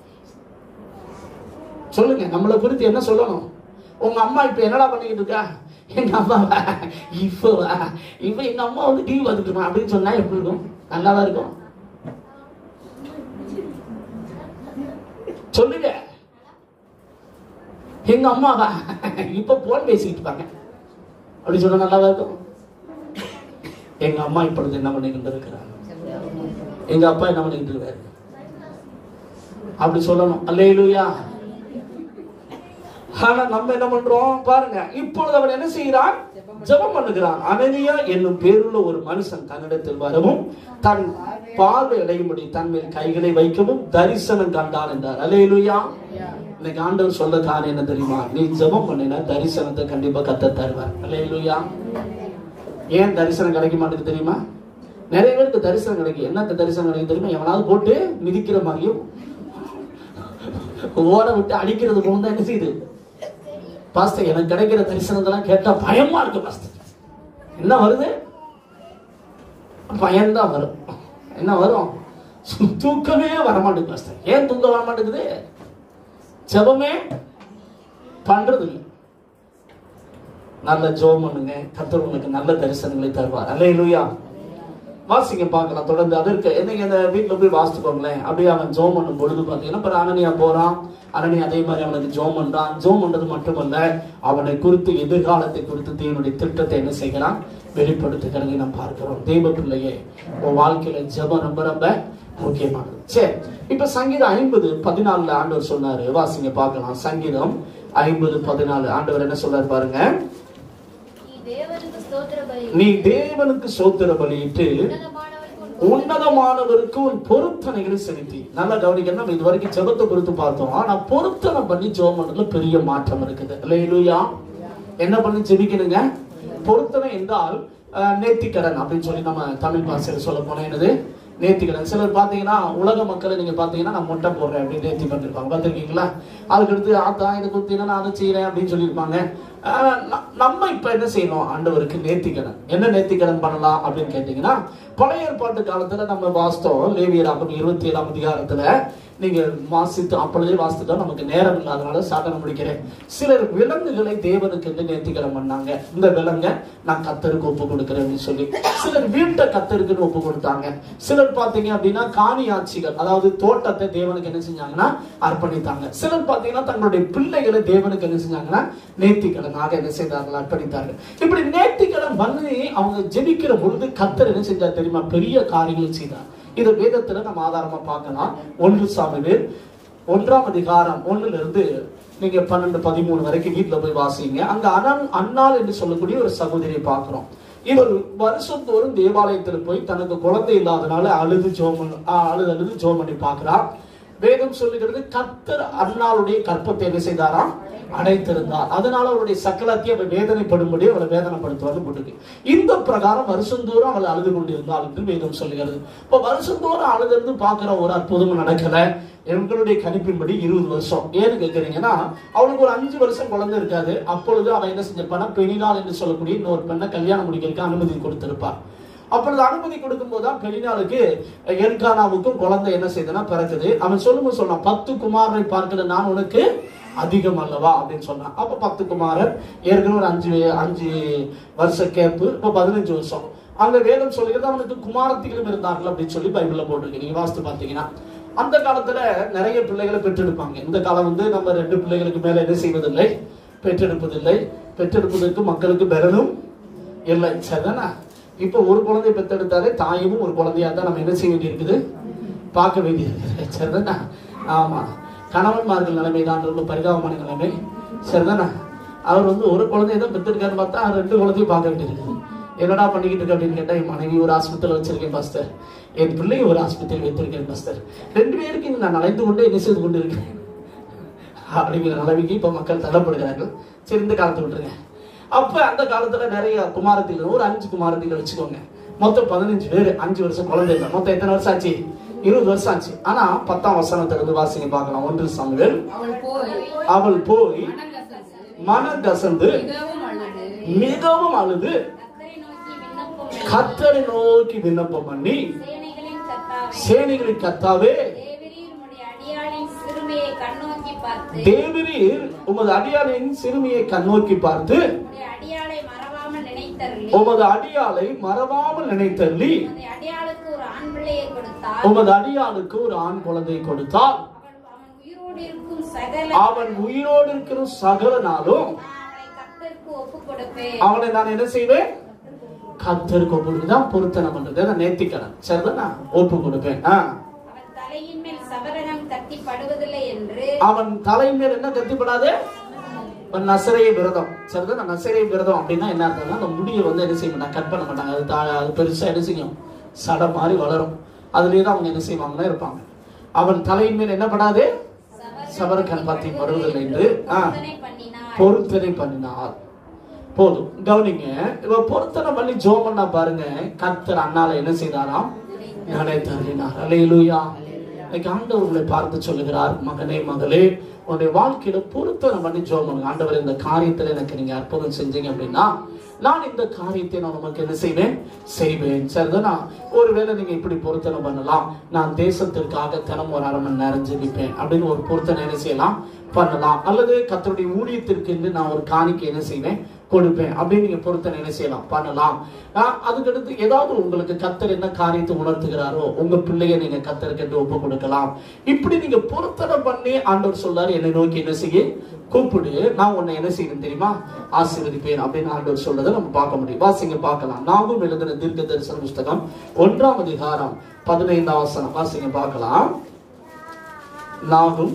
S1: சொல்லுங்க. நம்மளை குறித்து என்ன சொல்லணும்? உங்க அம்மா இப்ப என்னடா பண்ணிக்கிட்டு இருக்கா? எங்க அம்மா இப்ப இப்ப எங்க அம்மா வந்து டிவி பார்த்துட்டு அப்படின்னு சொன்னா எப்படி இருக்கும்? நல்லாதான் இருக்கும். சொல்லுங்க. எங்க அம்மாவா இப்ப போன் பேசிக்கிட்டு இருப்பாங்க அப்படி சொன்னா நல்லாதான் இருக்கும். எங்க அம்மா இப்பொழுது என்ன பண்ணிக்கிட்டு இருக்கிறாங்க, எங்க அப்பா என்ன பண்ணிக்கிட்டு இருக்காரு அப்படி சொல்லணும். அல்லேலூயா. ஆனா நம்ம என்ன பண்றோம் பாருங்க. இப்பொழுது அவன் என்ன செய்கிறான்? ஜெபம் பண்ணுகிறான். அனனியா என்னும் பேருள்ள ஒரு மனுஷன் தன்னிடத்தில் வரவும் தன் பார்வை அடையும்படி தன் மேல் கைகளை வைக்கவும் தரிசனம் கண்டான் என்றார். அல்லேலூயா. இன்னைக்கு ஆண்டவர் சொல்ற காரியம் என்ன தெரியுமா? நீ ஜெபம் பண்ணினா தரிசனத்தை கண்டிப்பா கர்த்தர் தருவார். அல்லேலூயா. ஏன் தரிசனம் கிடைக்க மாட்டேங்குது தெரியுமா? நிறைய பேருக்கு தரிசனம் கிடைக்கும். என்ன தரிசனம் கிடைக்கும் தெரியுமா? எவனாவது போட்டு மிதிக்கிற மாதிரியும் ஓட விட்டு அடிக்கிறது போல தான் என்ன செய்யுது. பாஸ்டர், எனக்கு கிடைக்கிற தரிசனத்தெல்லாம் கேட்டா பயமா இருக்கு பாஸ்டர். என்ன வருது? பயம்தான் வரும். என்ன வரும்? தூக்கமே வரமாட்டேங்குது பாஸ்டர். ஏன் தூக்கம் வர மாட்டேங்குது? ஜெபமே பண்றது இல்லை. நல்ல ஜெபம் பண்ணுங்க, கர்த்தர் உங்களுக்கு நல்ல தரிசனங்களை தருவார். அல்லேலூயா. வாசிங்க பார்க்கலாம் தொடர்ந்து. அதற்கு என்னைக்கு அந்த வீட்டுல போய் வாசித்துக்கோங்களேன். அப்படியே அவன் ஜெபம் பண்ணும் பொழுது பாத்தீங்கன்னா அப்புறம் அனனியா போறான். அனனியா அதே மாதிரி அவனுக்கு ஜெபம் பண்றான். ஜெபம் பண்றது மட்டுமல்ல, அவனை குறித்து எதிர்காலத்தை குறித்து தேவனுடைய திட்டத்தை என்ன செய்கிறான்? வெளிப்படுத்துகிறதை நாம் பார்க்கிறோம். தெய்வ பிள்ளையே, உன் வாழ்க்கையில ஜெபம் ரொம்ப ரொம்ப முக்கியமானது. சரி, இப்ப சங்கீதம் ஐம்பது பதினாலுல ஆண்டவர் சொன்னாரு. வாசிங்க பார்க்கலாம். சங்கீதம் ஐம்பது பதினாலு ஆண்டவர் என்ன சொல்றாரு பாருங்க. நீ தேவனுக்கு ஸ்தோத்திர பலியிட்டு உன்னதமானவருக்கு உன் பொருத்தனைகளை செலுத்தி. நல்லா கவனிக்கணும். நம்ம இதுவரைக்கும் ஜெபத்தை குறித்து பார்த்தோம். ஆனா பொருத்தனை பண்ணி ஜெபம் பண்றதுல பெரிய மாற்றம் இருக்குது. அல்லேலூயா. என்ன பண்ணி ஜெபிக்கணுங்க? பொருத்தனை என்றால் நேர்த்திக்கடன் அப்படின்னு சொல்லி நம்ம தமிழ் பாஷையில சொல்ல போனா என்னது? நேர்த்திக்கடன். சிலர் பாத்தீங்கன்னா உலக மக்களை நீங்க பாத்தீங்கன்னா நான் மொட்டை போடுறேன் அப்படின்னு நேர்த்தி பண்ணிருப்பாங்க. பாத்திருக்கீங்களா? அதுக்கடுத்து ஆத்தா இதை குத்தினா நான் அதை செய்யறேன் அப்படின்னு சொல்லியிருப்பாங்க. நம்ம இப்ப என்ன செய்யணும்? ஆண்டவருக்கு நேர்த்திக்கடன். என்ன நேர்த்திக்கடன் பண்ணலாம் அப்படின்னு கேட்டீங்கன்னா, பழைய ஏற்பாட்டு காலத்துல நம்ம வாஸ்தவம் லேவியராகும் இருபத்தி ஏழாம் அதிகாரத்துல நீங்க வாசித்து அப்பொழுதே வாசித்துட்டா நமக்கு நேரம் இல்லாதனால சாதனை முடிக்கிறேன். சிலர் விலங்குகளை தேவனுக்கு என்று நேர்த்திக்கடன் பண்ணாங்க. இந்த விலங்க நான் கர்த்தருக்கு ஒப்பு கொடுக்கிறேன்னு சொல்லி சிலர் வீட்டை கர்த்தருக்குன்னு ஒப்பு கொடுத்தாங்க. சிலர் பாத்தீங்க அப்படின்னா காணியாட்சிகள், அதாவது தோட்டத்தை தேவனுக்கு என்ன செஞ்சாங்கன்னா அர்ப்பணித்தாங்க. சிலர் பாத்தீங்கன்னா தங்களுடைய பிள்ளைகளை தேவனுக்கு என்ன செஞ்சாங்கன்னா நேர்த்திக்கடனாக என்ன செய்தார்கள்? அர்ப்பணித்தார்கள். இப்படி நேர்த்திக்கடன் பண்ணி அவங்க ஜெபிக்கிற பொழுது கர்த்தர் என்ன செஞ்சார் தெரியுமா? பெரிய காரியங்கள் செய்தார். இது வேதத்துல நம்ம ஆதாரமா பார்க்கலாம். ஒன்று சாமுவேல் ஒன்றாம் அதிகாரம் ஒண்ணுல இருந்து நீங்க பன்னெண்டு பதிமூணு வரைக்கும் வீட்டுல போய் வாசிங்க. அங்க அனன் அன்னாள் என்று சொல்லக்கூடிய ஒரு சகோதரியை பார்க்கிறோம். இவர் வருஷத்தோறும் தேவாலயத்துல போய் தனக்கு குழந்தை இல்லாதனால அழுது ஜோம் அழுது அழுது ஜோம் பண்ணி பாக்குறா. வேதம் சொல்லுகிறது கர்த்தர் அன்னாளுடைய கற்பத்தை என்ன செய்தாராம், அடைத்திருந்தார். அதனால அவருடைய சக்கலத்தை அவள் வேதனைப்படும்படி அவளை வேதனைப்படுத்துவான்னு போட்டுருக்கு. இந்த பிரகாரம் வருஷந்தோறும் அவள் அழுது கொண்டிருந்தாள் என்று வேதம் சொல்லுகிறது. இப்ப வருஷந்தோறும் அழுது பார்க்கிற ஒரு அற்புதமும் நடக்கல. எங்களுடைய கணிப்பின்படி இருபது வருஷம். ஏன்னு கேட்கறீங்கன்னா, அவளுக்கு ஒரு அஞ்சு வருஷம் குழந்தை இருக்காது. அப்பொழுது அவன் என்ன செஞ்சிருப்பானா, பெரினாள் என்று சொல்லக்கூடிய இன்னொரு பெண்ணை கல்யாணம் முடிக்கிறதுக்கு அனுமதி கொடுத்திருப்பார். அப்பொழுது அனுமதி கொடுக்கும் போதுதான் பெரினாளுக்கு எல்கானாவுக்கும் குழந்தை என்ன செய்தனா பிறக்குது. அவன் சொல்லும் சொன்னான், பத்து குமாரனை பார்க்கிற நான் உனக்கு அதிகம் அல்லவா அப்படின்னு சொன்னான். அப்ப பத்து குமாரன் ஏற்கனவே ஒரு அஞ்சு அஞ்சு வருஷ கேப்பு, இப்ப பதினஞ்சு வருஷம். அந்த வேதம் சொல்லுகிறது அவனுக்கு குமாரத்திகளும் இருந்தார்கள் அப்படின்னு சொல்லி பைபிள்ல போட்டிருக்கு. நீங்க வாசித்து பார்த்தீங்கன்னா, அந்த காலத்துல நிறைய பிள்ளைகளை பெற்றெடுப்பாங்க. இந்த காலம் வந்து நம்ம ரெண்டு பிள்ளைகளுக்கு மேல என்ன செய்வதில்லை, பெற்றெடுப்பதில்லை. பெற்றெடுப்பதற்கு மக்களுக்கு பெறனும் இல்லை. சரிதானா? இப்ப ஒரு குழந்தைய பெற்றெடுத்தாலே தாயும் ஒரு குழந்தையா தான் நம்ம என்ன செய்ய வேண்டி இருக்குது, பார்க்க வேண்டி இருக்குது. சரிதானா? ஆமா, கணவன்மார்கள் நிலைமை தான் ரொம்ப பரிதாபமான நிலைமை. சரிதானா? அவர் வந்து ஒரு குழந்தைய தான் பெற்றெடுக்காருன்னு பார்த்தா ரெண்டு குழந்தையும் பார்க்க வேண்டியிருக்கு. என்னடா பண்ணிக்கிட்டு இருக்கு அப்படின்னு கேட்டா, என் மனைவி ஒரு ஆஸ்பத்திரியில் வச்சிருக்கேன் பாஸ்டர், என் பிள்ளையை ஒரு ஆஸ்பத்திரியில் வைத்திருக்கேன் பாஸ்டர், ரெண்டு பேருக்கு நான் அழைத்து கொண்டே என்ன செய்து கொண்டு இருக்கேன் அப்படிங்கிற நிலைமைக்கு இப்ப மக்கள் தள்ளப்படுகிறார்கள். சரி, இந்த காலத்தை விட்டுருங்க. அப்ப அந்த காலத்துல நிறைய குமாரத்திகள், ஒரு அஞ்சு குமாரத்திகள் வச்சுக்கோங்க. மொத்தம் பதினஞ்சு பேரு, அஞ்சு வருஷம் குழந்தை இல்லை. மொத்தம் எத்தனை வருஷம் ஆச்சு? இருபது வருஷம் ஆச்சு. ஆனா பத்தாம் வசனத்திலிருந்து வாசிங்க பார்க்கலாம். ஒன்று சாமுவேல். அவள் போய் மனகசந்து மிகவும் அழுது கர்த்தரை நோக்கி விண்ணப்பம் பண்ணி, சேனைகளின் கர்த்தாவே, தேவரீர் உமது அடியாளின் சிறுமியை கண்ணோக்கி பார்த்து உமது அடியாளை மறவாமல் நினைத்தள்ளி உமது அடியாளுக்கு ஒரு ஆண் குழந்தை கொடுத்தால் அவன் உயிரோடு இருக்கிற சகல நாளும் அவனை நான் என்ன செய்வேன், கர்த்தருக்கு ஒப்பு கொடுப்பேன். பொருத்தனை பண்றது நேர்த்திக்கடன். சரிதானா? ஒப்பு கொடுப்பேன். அவன் தலையின் மேல் என்ன கத்திப்படாது, நசரேய விரதம். சரிதான்? நசரேய விரதம் அப்படின்னா என்ன அர்த்தம்னா, அந்த முடியை வந்து என்ன செய்ய மாட்டாங்க, கட் பண்ண மாட்டாங்க. அது அது பெருசா என்ன செய்யும், சடை மாதிரி வளரும். அதுலயே அவங்க என்ன செய்வாங்கன்னா இருப்பாங்க. அவன் தலையின் மேல் என்ன படாது, சபர கண்பாத்தி வருவதில்லை என்று பொருத்தனை பண்ணினார். போதும், கவனிங்க. இவ பொருத்தனை பண்ணி ஜோம் பண்ணா பாருங்க, கர்த்தர் அண்ணால என்ன செய்தாராம், நினைத்தார். அல்லேலூயா. ஆண்டவர் உங்களை பார்த்து சொல்லுகிறார், மகனே மகளே, உன்னுடைய வாழ்க்கையில பொருத்தனை பண்ணி ஜோம் பண்ணுங்க. ஆண்டவர், இந்த காரியத்துல எனக்கு நீங்க அற்புதம் செஞ்சீங்க அப்படின்னா நான் இந்த காரியத்தை நான் உனக்கு என்ன செய்வேன், செய்வேன். சரிதானா? ஒருவேளை நீங்க இப்படி பொருத்தனை பண்ணலாம், நான் தேசத்திற்காக தினம் ஒரு அரை மணி நேரம் ஜெபிப்பேன் அப்படின்னு ஒரு பொருத்தனை என்ன செய்யலாம், பண்ணலாம். அல்லது கர்த்தருடைய ஊழியத்திற்கு நான் ஒரு காணிக்கை என்ன செய்வேன், கொடுப்பேன் அப்படின்னு நீங்க பொருத்தனை என்ன செய்யலாம், பண்ணலாம். அதுக்கடுத்து ஏதாவது உங்களுக்கு கர்த்தர் என்ன காரியத்தை உணர்த்துகிறாரோ உங்க பிள்ளைய நீங்க கர்த்தருக்கு என்று ஒப்பு கொடுக்கலாம். இப்படி நீங்க பொருத்தனை பண்ணி ஆண்டவர் சொல்றாரு, என்னை நோக்கி என்ன செய்ய கூப்பிடு, நான் உன்னை என்ன செய்யணும் தெரியுமா, ஆசீர்வதிப்பேன் அப்படின்னு ஆண்டவர் சொல்றதை நம்ம பார்க்க முடியும். வாசிங்க பார்க்கலாம். நாகும் எழுதின தீர்க்க தரிசன புஸ்தகம் ஒன்றாம் அதிகாரம் பதினைந்தாம் வசனம். வாசிங்க பார்க்கலாம். நாகும்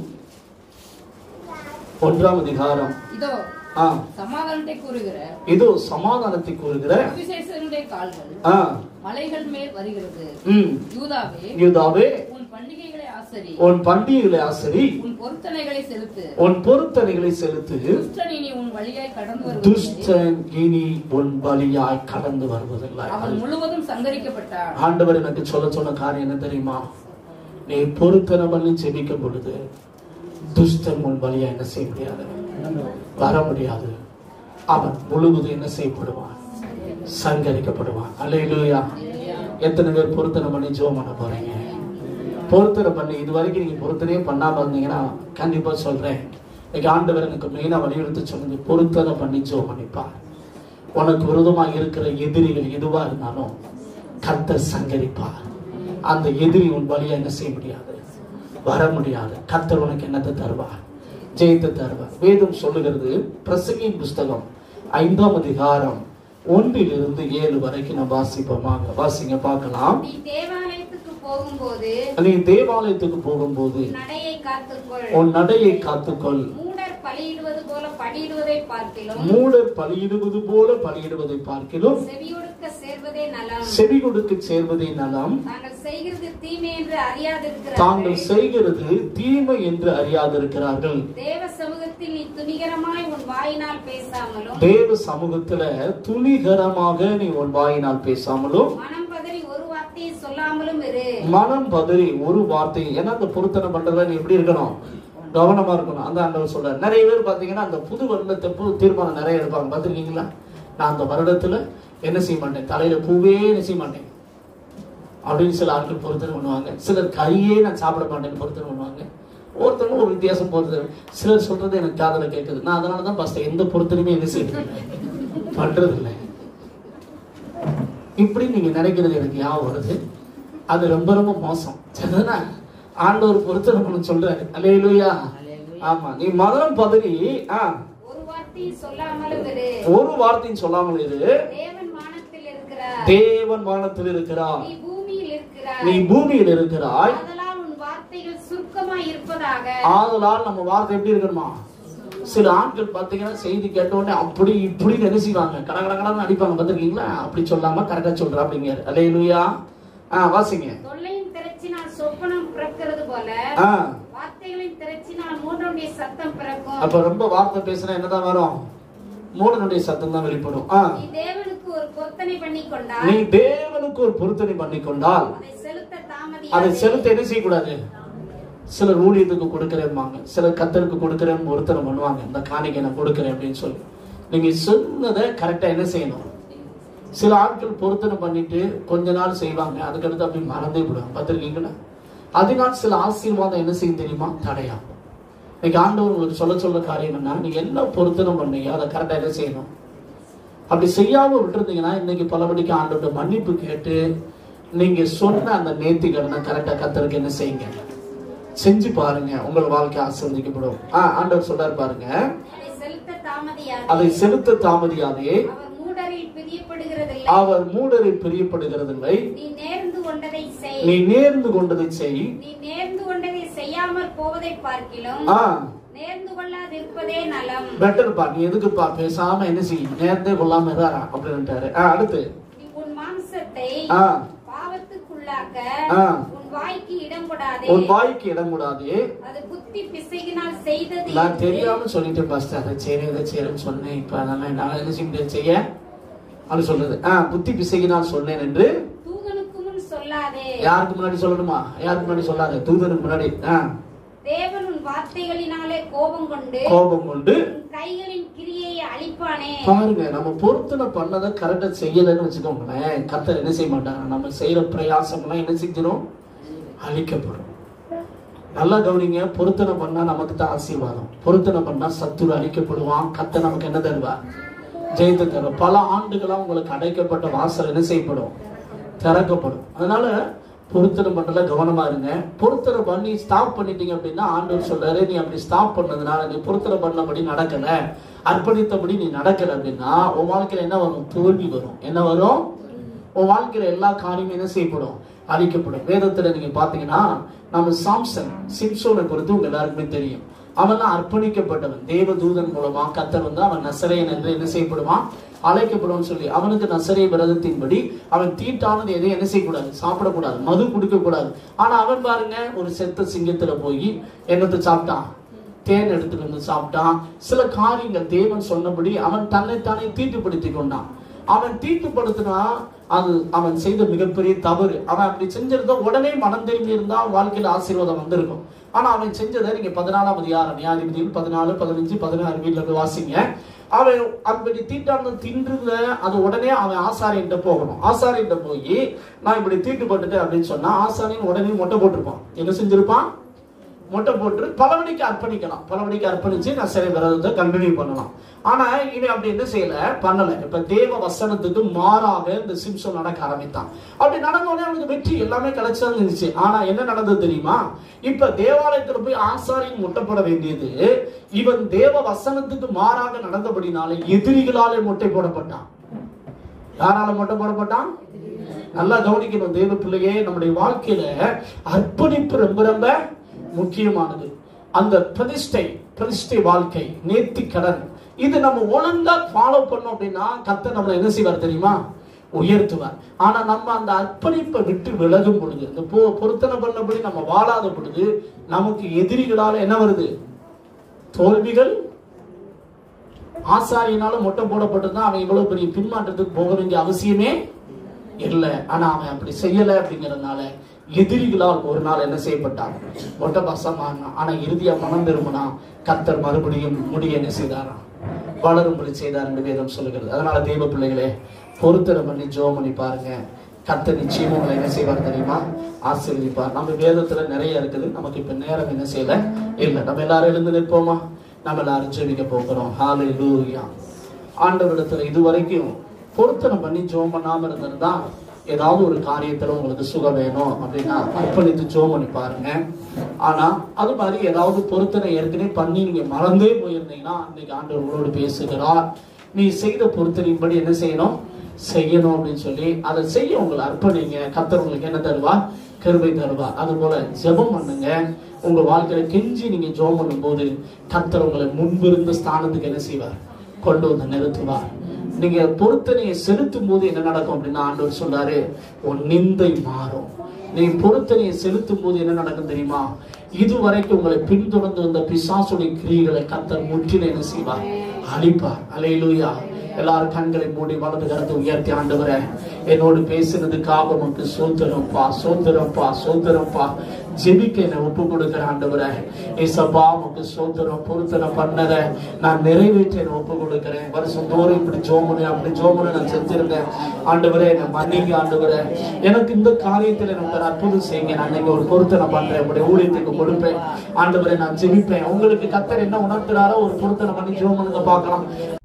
S1: ஒன்றாம் அதிகாரம்.
S2: இதோ சமாதானத்தை கூறுகிற
S1: இதோ சமாதானத்தை கூறுகிற
S2: விசேஷனுடைய கால்கள் மலைகள் மேல் வருகிறது. யூதாவே,
S1: யூதாவே,
S2: உன் பண்டிகைகளை ஆசரி,
S1: உன் பண்டிகைகளை ஆசரி,
S2: உன் பொருத்தனைகளை செலுத்து,
S1: உன் பொருத்தனைகளை செலுத்து.
S2: துஷ்டன் இனி உன் வழியாய் கடந்து வருவதில்லை.
S1: துஷ்டன் இனி உன் வழியாய் கடந்து வருவதில்லை.
S2: அவன் முழுவதும் சங்கரிக்கப்பட்டான்.
S1: ஆண்டவர் எனக்கு சொல்ல சொன்ன காரியம் என்ன தெரியுமா, நீ பொருத்தனை பண்ணி ஜெபிக்கும் பொழுது துஷ்டன் உன் வழியா என்ன செய்ய முடியாது, வர முடியாது. அவன் முழுவதும் என்ன செய்யப்படுவான், சங்கரிக்கப்படுவான். அல்லேலூயா. எத்தனை பேர் பொருத்தனை பண்ணி ஜெபம் பண்ண போறீங்க? பொருத்தனை பண்ணி இது வரைக்கும் நீங்க பொருத்தனையே பண்ணாம இருந்தீங்கன்னா கண்டிப்பா சொல்றேன், இன்னைக்கு ஆண்டவர் எனக்கு மெயினா வலியுறுத்தி சொன்னது, பொருத்தனை பண்ணி ஜெபம் பண்ணிப்பார். உனக்கு விரோதமாக இருக்கிற எதிரிகள் எதுவா இருந்தாலும் கர்த்தர் சங்கரிப்பார். அந்த எதிரி உன் வழியா என்ன செய்ய முடியாது, வர முடியாது. கர்த்தர் உனக்கு என்னத்தை தருவார், ஜெயத்தை தருவார். வேதம் சொல்லுகிறது, பிரசங்கியின் புஸ்தகம் ஐந்தாம் அதிகாரம் ஒன்றிலிருந்து ஏழு வரைக்கும் நான் வாசிப்போமாக. வாசிங்க பார்க்கலாம்.
S3: நீ தேவாலயத்துக்கு போகும்போது
S1: நீ தேவாலயத்துக்கு போகும்போது
S3: நடையை காத்துக்கொள்,
S1: உன் நடையை காத்துக்கொள்.
S3: மூடர் பலியிடுவது போல பலியிடுவதை பார்க்கிலும்
S1: மூடர் பலியிடுவது போல பலியிடுவதை பார்க்கிலும்
S3: செவியொடுக்க சேர்ந்த
S2: சேர்வதே நலம்.
S1: செவி கொடுத்து சேர்வதே நலம்.
S2: தாங்கள் செய்கிறது தீமை என்று அறியாதிருக்கிறார்கள்.
S1: தாங்கள் செய்கிறது தீமை என்று அறியாதிருக்கிறார்கள்.
S2: தேவ சமூகத்தில் நீ துணிகரமாய் உன் வாயினால் பேசாமலும்,
S1: தேவ சமூகத்துல துணிகரமாக நீ உன் வாயினால் பேசாமலும்,
S2: மனம் பதறி ஒரு வார்த்தையை சொல்லாமலும் இரு. மனம்
S1: பதறி ஒரு வார்த்தை. ஏன்னா அந்த பொருத்தனை பண்றதுல நீ எப்படி இருக்கணும்? கவனமா இருக்கணும். அந்த ஆண்டவர் சொல்றாரு. நிறைய பேர் பாத்தீங்கன்னா அந்த புது வருடத்தை புது தீர்மானம் நிறைய எடுப்பாங்க. பாத்திருக்கீங்களா? நான் அந்த வருடத்துல என்ன செய்ய மாட்டேன், தலையில பூவே என்ன செய்ய மாட்டேன் அப்படின்னு சில ஆட்கள் பொருத்தனை பண்ணுவாங்க. சிலர் கறியே நான் சாப்பிட மாட்டேன்னு பொருத்தனை பண்ணுவாங்க. ஒருத்தவங்க ஒரு வித்தியாசம் பொறுத்தது. சிலர் சொல்றது எனக்கு காதல கேட்குது. நான் அதனாலதான் பாஸ்டர் எந்த பொருத்தனையுமே என்ன செய்யறது பண்றது இல்லை. இப்படி நீங்க நினைக்கிறது எனக்கு ஞாபகம் வருது. அது ரொம்ப ரொம்ப மோசம். சரிதானா? ஆண்டவர் பொருத்தனை பண்ண சொல்றாரு. அல்லேலூயா. ஆமா, நீ மனம் பதறி
S2: ஒரு வார்த்தையும் சொல்லாமலும் இரு.
S1: ஒரு வார்த்தையும் சொல்லாமல் இரு.
S2: தேவன் வானத்தில் இருக்கிறார்.
S1: தேவன் வானத்தில் இருக்கிறார்.
S2: நீ பூமியில் இருக்கிறாய்.
S1: நீ பூமியில் இருக்கிறாய்.
S2: ஆதலால் உன் வார்த்தைகள் சுருக்கமாய் இருப்பதாக.
S1: ஆதலால் நம்ம வார்த்தை எப்படி இருக்கணுமா? சில ஆட்கள் பாத்தீங்கன்னா செய்தி கேட்ட உடனே அப்படி இப்படி நினைச்சுவாங்க, கட கட கடன்னு அடிப்பாங்க. பாத்திருக்கீங்களா? அப்படி சொல்லாம கரெக்டா சொல்ற அப்படிங்க. அல்லேலூயா. ஆஹ் வாசிங்க.
S2: தொல்லையின் திரச்சினால் சொப்பனம் பிறக்கிறது போல வார்த்தைகளின் திரச்சினால் மூடனுடைய சத்தம் பிறக்கும்.
S1: அப்ப ரொம்ப வார்த்தை பேசினா என்னதான் வரும்? மூடனுடைய சத்தம் தான் வெளிப்படும்.
S2: நீ தேவனுக்கு ஒரு பொருத்தனை பண்ணிக்கொண்டால்
S1: நீ தேவனுக்கு ஒரு பொருத்தனை பண்ணிக்கொண்டால்
S2: அதை செலுத்த தாமதி
S1: அதை செலுத்த என்ன செய்யக்கூடாது? சிலர் ஊழியத்துக்கு கொடுக்கிறேன்பாங்க, சிலர் கத்தருக்கு கொடுக்கிறேன்னு ஒருத்தனை பண்ணுவாங்க. இந்த காணிக்கை நான் கொடுக்கிறேன் அப்படின்னு சொல்லி நீங்க சொன்னதை கரெக்டா என்ன செய்யணும்? சில ஆட்கள் பொருத்தனை பண்ணிட்டு கொஞ்ச நாள் செய்வாங்க, அதுக்கடுத்து அப்படி மறந்தே விடுவாங்க. பார்த்திருக்கீங்களா? அதனால் சில ஆசீர்வாதம் என்ன செய்யும் தெரியுமா? தடையா. இன்னைக்கு ஆண்டவர் உங்களுக்கு சொல்ல சொல்ல காரியம் என்ன? நீங்க என்ன பொருத்தனை பண்ணீங்க அதை கரெக்டா என்ன செய்யணும். அப்படி செய்யாம விட்டுருந்தீங்கன்னா இன்னைக்கு பலபடிக்கு ஆண்டவர்கிட்ட மன்னிப்பு கேட்டு நீங்க சொன்ன அந்த நேர்த்திக்கடனை கரெக்டா கத்தருக்கு என்ன செய்யுங்க, செஞ்சு பாருங்க. உங்கள் வாழ்க்கை ஆசீர்வதிக்கப்படும். ஆஹ் ஆண்டவர் சொல்றாரு பாருங்க, அதை செலுத்த தாமதியாதே. அவர் மூடரில் பிரியப்படுகிறதில்லை.
S2: நீ நேர்ந்து கொண்டதை செய்.
S1: நீ நேர்ந்து கொண்டதை செய்.
S2: நீ நேர்ந்து கொண்டதை செய்யாமல் போவதை பார்க்கிலும் நேர்ந்து கொள்ளாதிருப்பதே நலம்.
S1: பெட்டர் பா. நீ எதுக்குப்பா பேசாம என்ன செய், நேர்ந்தே கொள்ளாம இருடா அப்படின்ட்டாரு. அடுத்து
S2: நீ உன் மாம்சத்தை பாவத்துக்குள்ளாக்க உன் வாய்க்கு இடம் கொடாதே.
S1: உன் வாய்க்கு இடம் கொடாதே.
S2: அது புத்தி பிசையினால் செய்தது.
S1: நான் தெரியாம சொல்லிட்டு பாஸ்டர் அதை சரி இதை சரின்னு சொன்னேன். இப்ப அதெல்லாம் என்னால என்ன செய்ய முடியாது செய்ய அப்படி சொல்றது. ஆஹ் புத்தி பிசையினால் சொன்னேன் என்று
S2: தூதனுக்கு முன் சொல்லாதே.
S1: யாருக்கு முன்னாடி சொல்லணுமா? யாருக்கு முன்னாடி சொல்லாதே, தூதனுக்கு முன்னாடி. ஆஹ்
S2: தேவன் உன் வார்த்தைகளினாலே கோபம் கொண்டு
S1: கோபம் கொண்டு
S2: கைகளின் கிரியையை அழிப்பானே.
S1: பாருங்க, நம்ம பொருத்தனை பண்ணதை கரெக்டா செய்யலன்னு வச்சுக்கோங்களேன், கர்த்தர் என்ன செய்ய மாட்டாங்க. நம்ம செய்யற பிரயாசம் எல்லாம் என்ன செஞ்சிடும்? அழிக்கப்படும். நல்லா கவனிங்க. பொருத்தனை பண்ணா நமக்கு தான் ஆசீர்வாதம். பொருத்தனை பண்ணா சத்துரு அழிக்கப்படுவான். கர்த்தர் நமக்கு என்ன தருவா? ஜெயித்து தரும். பல ஆண்டுகளா உங்களுக்கு அடைக்கப்பட்ட வாசல் என்ன செய்யப்படும்? திறக்கப்படும். அதனால பொருத்தனை பண்றதுல கவனமா இருங்க. பொருத்தனை பண்ணி ஸ்டாப் பண்ணிட்டீங்க அப்படின்னா ஆண்டவர் சொல்றாரு, நீ அப்படி ஸ்டாப் பண்ணதுனால, நீ பொருத்தனை பண்ணபடி நடக்கல, அர்ப்பணித்தபடி நீ நடக்கல அப்படின்னா உன் வாழ்க்கையில என்ன வரும்? தோல்வி வரும். என்ன வரும்? உன் வாழ்க்கையில எல்லா காரியமும் என்ன செய்யப்படும்? அழிக்கப்படும். வேதத்துல நீங்க பாத்தீங்கன்னா நம்ம சாம்சன் சிம்சோனை குறித்து உங்க எல்லாருக்குமே தெரியும். அவன் தான் அர்ப்பணிக்கப்பட்டவன். தேவ தூதன் மூலமா கர்த்தர் வந்து அவன் நசரேயன் என்று என்ன செய்யப்படுவான்? அழைக்கப்படும் சொல்லி அவனுக்கு நசரேய விரதத்தின்படி அவன் தீட்டானது எதையும் என்ன செய்யக்கூடாது? சாப்பிடக்கூடாது, மது குடிக்க கூடாது. ஆனா அவன் பாருங்க, ஒரு செத்த சிங்கத்துல போய் என்னத்தை சாப்பிட்டான்? தேன் எடுத்துட்டு வந்து சாப்பிட்டான். சில காரியங்கள் தேவன் சொன்னபடி அவன் தன்னைத்தானே தீட்டுப்படுத்தி கொண்டான். அவன் தீட்டுப்படுத்தினா அது அவன் செய்த மிகப்பெரிய தவறு. அவன் அப்படி செஞ்சிருந்தா உடனே மனம் திரும்பி இருந்தா வாழ்க்கையில ஆசீர்வாதம் வந்திருக்கும். ஆனா அவன் செஞ்சதை நீங்க பதினாலாம் அதிகாரம் நியாயாதிபதிகள் பதினாலு பதினஞ்சு பதினாறு வீட்டுல போய் வாசிங்க. அவன் அப்படி தீட்டானது தின்றுத அது உடனே அவன் ஆசாரியன்ட்ட போகணும். ஆசாரியன்ட்ட போய் நான் இப்படி தீட்டுப்பட்டுட்டேன் அப்படின்னு சொன்னா ஆசாரியன் உடனே மொட்டை போட்டிருப்பான். என்ன செஞ்சிருப்பான்? மொட்டை போட்டு பலவடிக்கு அர்ப்பணிக்கலாம். பலவடிக்கு அர்ப்பணிச்சு நான் சிறை விரதத்தை கண்டினியூ பண்ணலாம். ஆனா இவன் அப்படி என்ன செய்யல, பண்ணல. இப்ப தேவ வசனத்துக்கு மாறாக இந்த சிம்சோன் நடக்க ஆரம்பித்தான். அப்படி நடந்தோடனே அவனுக்கு வெற்றி எல்லாமே கிடைச்சதான் இருந்துச்சு. ஆனா என்ன நடந்தது தெரியுமா? இப்ப தேவாலயத்துல போய் ஆசாரியின் முட்டைப்பட வேண்டியது இவன் தேவ வசனத்துக்கு மாறாக நடந்தபடினாலே எதிரிகளாலே மொட்டை போடப்பட்டான். யாரால மொட்டை போடப்பட்டான்? நல்லா கவனிக்கணும் தேவ பிள்ளையே. நம்முடைய வாழ்க்கையில அர்ப்பணிப்பு ரொம்ப ரொம்ப முக்கியமானது. அந்த பிரதிஷ்டை பிரதிஷ்டை வாழ்க்கை, நேர்த்தி கடன், இது நம்ம ஒழுங்கா ஃபாலோ பண்ணோம் அப்படின்னா கர்த்தர் நம்மளை என்ன செய்வார் தெரியுமா? உயர்த்துவார். ஆனா நம்ம அந்த அர்ப்பணிப்பை விட்டு விலகும் பொழுது, இந்த பொருத்தனை பண்ணபடி நம்ம வாழாத பொழுது நமக்கு எதிரிகளால என்ன வருது? தோல்விகள். ஆசாரியனால மொட்டை போடப்பட்டிருந்தா அவன் இவ்வளவு பெரிய பின்மாற்றத்துக்கு போக வேண்டிய அவசியமே இல்லை. ஆனா அவன் அப்படி செய்யல. அப்படிங்கறதுனால எதிரிகளால் ஒரு நாள் என்ன செய்யப்பட்டான்? மொட்டை பாசமான. ஆனா இறுதியா மனம் திரும்பினா கர்த்தர் மறுபடியும் முடிய என்ன செய்தாராம்? வளரும்படி செய்தார் என்று வேதம் சொல்லுகிறது. அதனால தெய்வ பிள்ளைகளே, பொருத்தனை பண்ணி ஜெபம் பண்ணி பாருங்க. கர்த்தர் நிச்சயமா உங்களை என்ன செய்வார் தெரியுமா? ஆசீர்வதிப்பார். நம்ம வேதத்துல நிறைய இருக்குது. நமக்கு இப்ப நேரம் என்ன செய்யல இல்லை. நம்ம எல்லாரும் எழுந்து நிற்போமா? நம்ம எல்லாரும் ஜெபிக்க போகிறோம். ஹல்லேலூயா. ஆண்டவரிடத்துல இதுவரைக்கும் பொருத்தனை பண்ணி ஜெபம் பண்ணாம இருந்திருந்தா ஏதாவது ஒரு காரியத்துல உங்களுக்கு சுகம் வேணும் அப்படின்னா அர்ப்பணித்து ஜெபம் பண்ணி பாருங்க. ஆனா அது மாதிரி ஏதாவது பொருத்தனை ஏற்கனவே பண்ணி நீங்க மறந்தே போயிருந்தீங்கன்னா இன்னைக்கு ஆண்டவர் உங்களோடு பேசுகிறார். நீ செய்த பொருத்தனையின்படி என்ன செய்யணும்? செய்யணும் அப்படின்னு சொல்லி அதை செய்ய உங்களை அர்ப்பணிங்க. கர்த்தர் உங்களுக்கு என்ன தருவா? கிருபை தருவா. அது போல ஜெபம் பண்ணுங்க. உங்க வாழ்க்கையில கெஞ்சி நீங்க ஜெபம் பண்ணும் போது கர்த்தர் உங்களை முன்பிருந்த ஸ்தானத்துக்கு என்ன செய்வார்? கொண்டு வந்து நிறுத்துவார். நீங்க பொருத்தனையை செலுத்தும் போது என்ன நடக்கும் அப்படின்னா ஆண்டவர் சொல்றாரு, உன் நிந்தை மாறும். நீ பொருத்தனையை செலுத்தும் போது என்ன நடக்கும் தெரியுமா? இதுவரைக்கும் உங்களை பின்தொடர்ந்து வந்த பிசாசுடைய கிரியைகளை கர்த்தர் முற்றிலும் என்ன செய்வார்? அழிப்பார். அல்லேலூயா. எல்லாரும் கண்களை மூடி வலது கரத்தை உயர்த்தி, ஆண்டவரே என்னோடு பேசினதுக்காக உமக்கு சோத்திரம்ப்பா, சோத்திரம்ப்பா, சோத்திரம்ப்பா. ஜெபிக்க என்னை ஒப்பு கொடுக்கிற ஆண்டவரே ஏசப்பா உமக்கு சோத்திரம். பொருத்தனை பண்ணதை நான் நிறைவேற்ற என்னை ஒப்பு கொடுக்கிறேன். வருஷம் தோறும் இப்படி ஜோமனு அப்படி ஜோமனு நான் செஞ்சிருந்தேன். ஆண்டவரே என்னை மன்னிங்க. ஆண்டவரே எனக்கு இந்த காரியத்தில் எனக்கு ஒரு அற்புதம் செய்யுங்க. நான் நீங்க ஒரு பொருத்தனை பண்றேன், உங்களுடைய ஊழியத்துக்கு கொடுப்பேன். ஆண்டவரே நான் ஜெபிப்பேன். உங்களுக்கு கர்த்தர் என்ன உணர்த்துறாரோ ஒரு பொருத்தனை பண்ணி ஜோமனுங்க பார்க்கலாம்.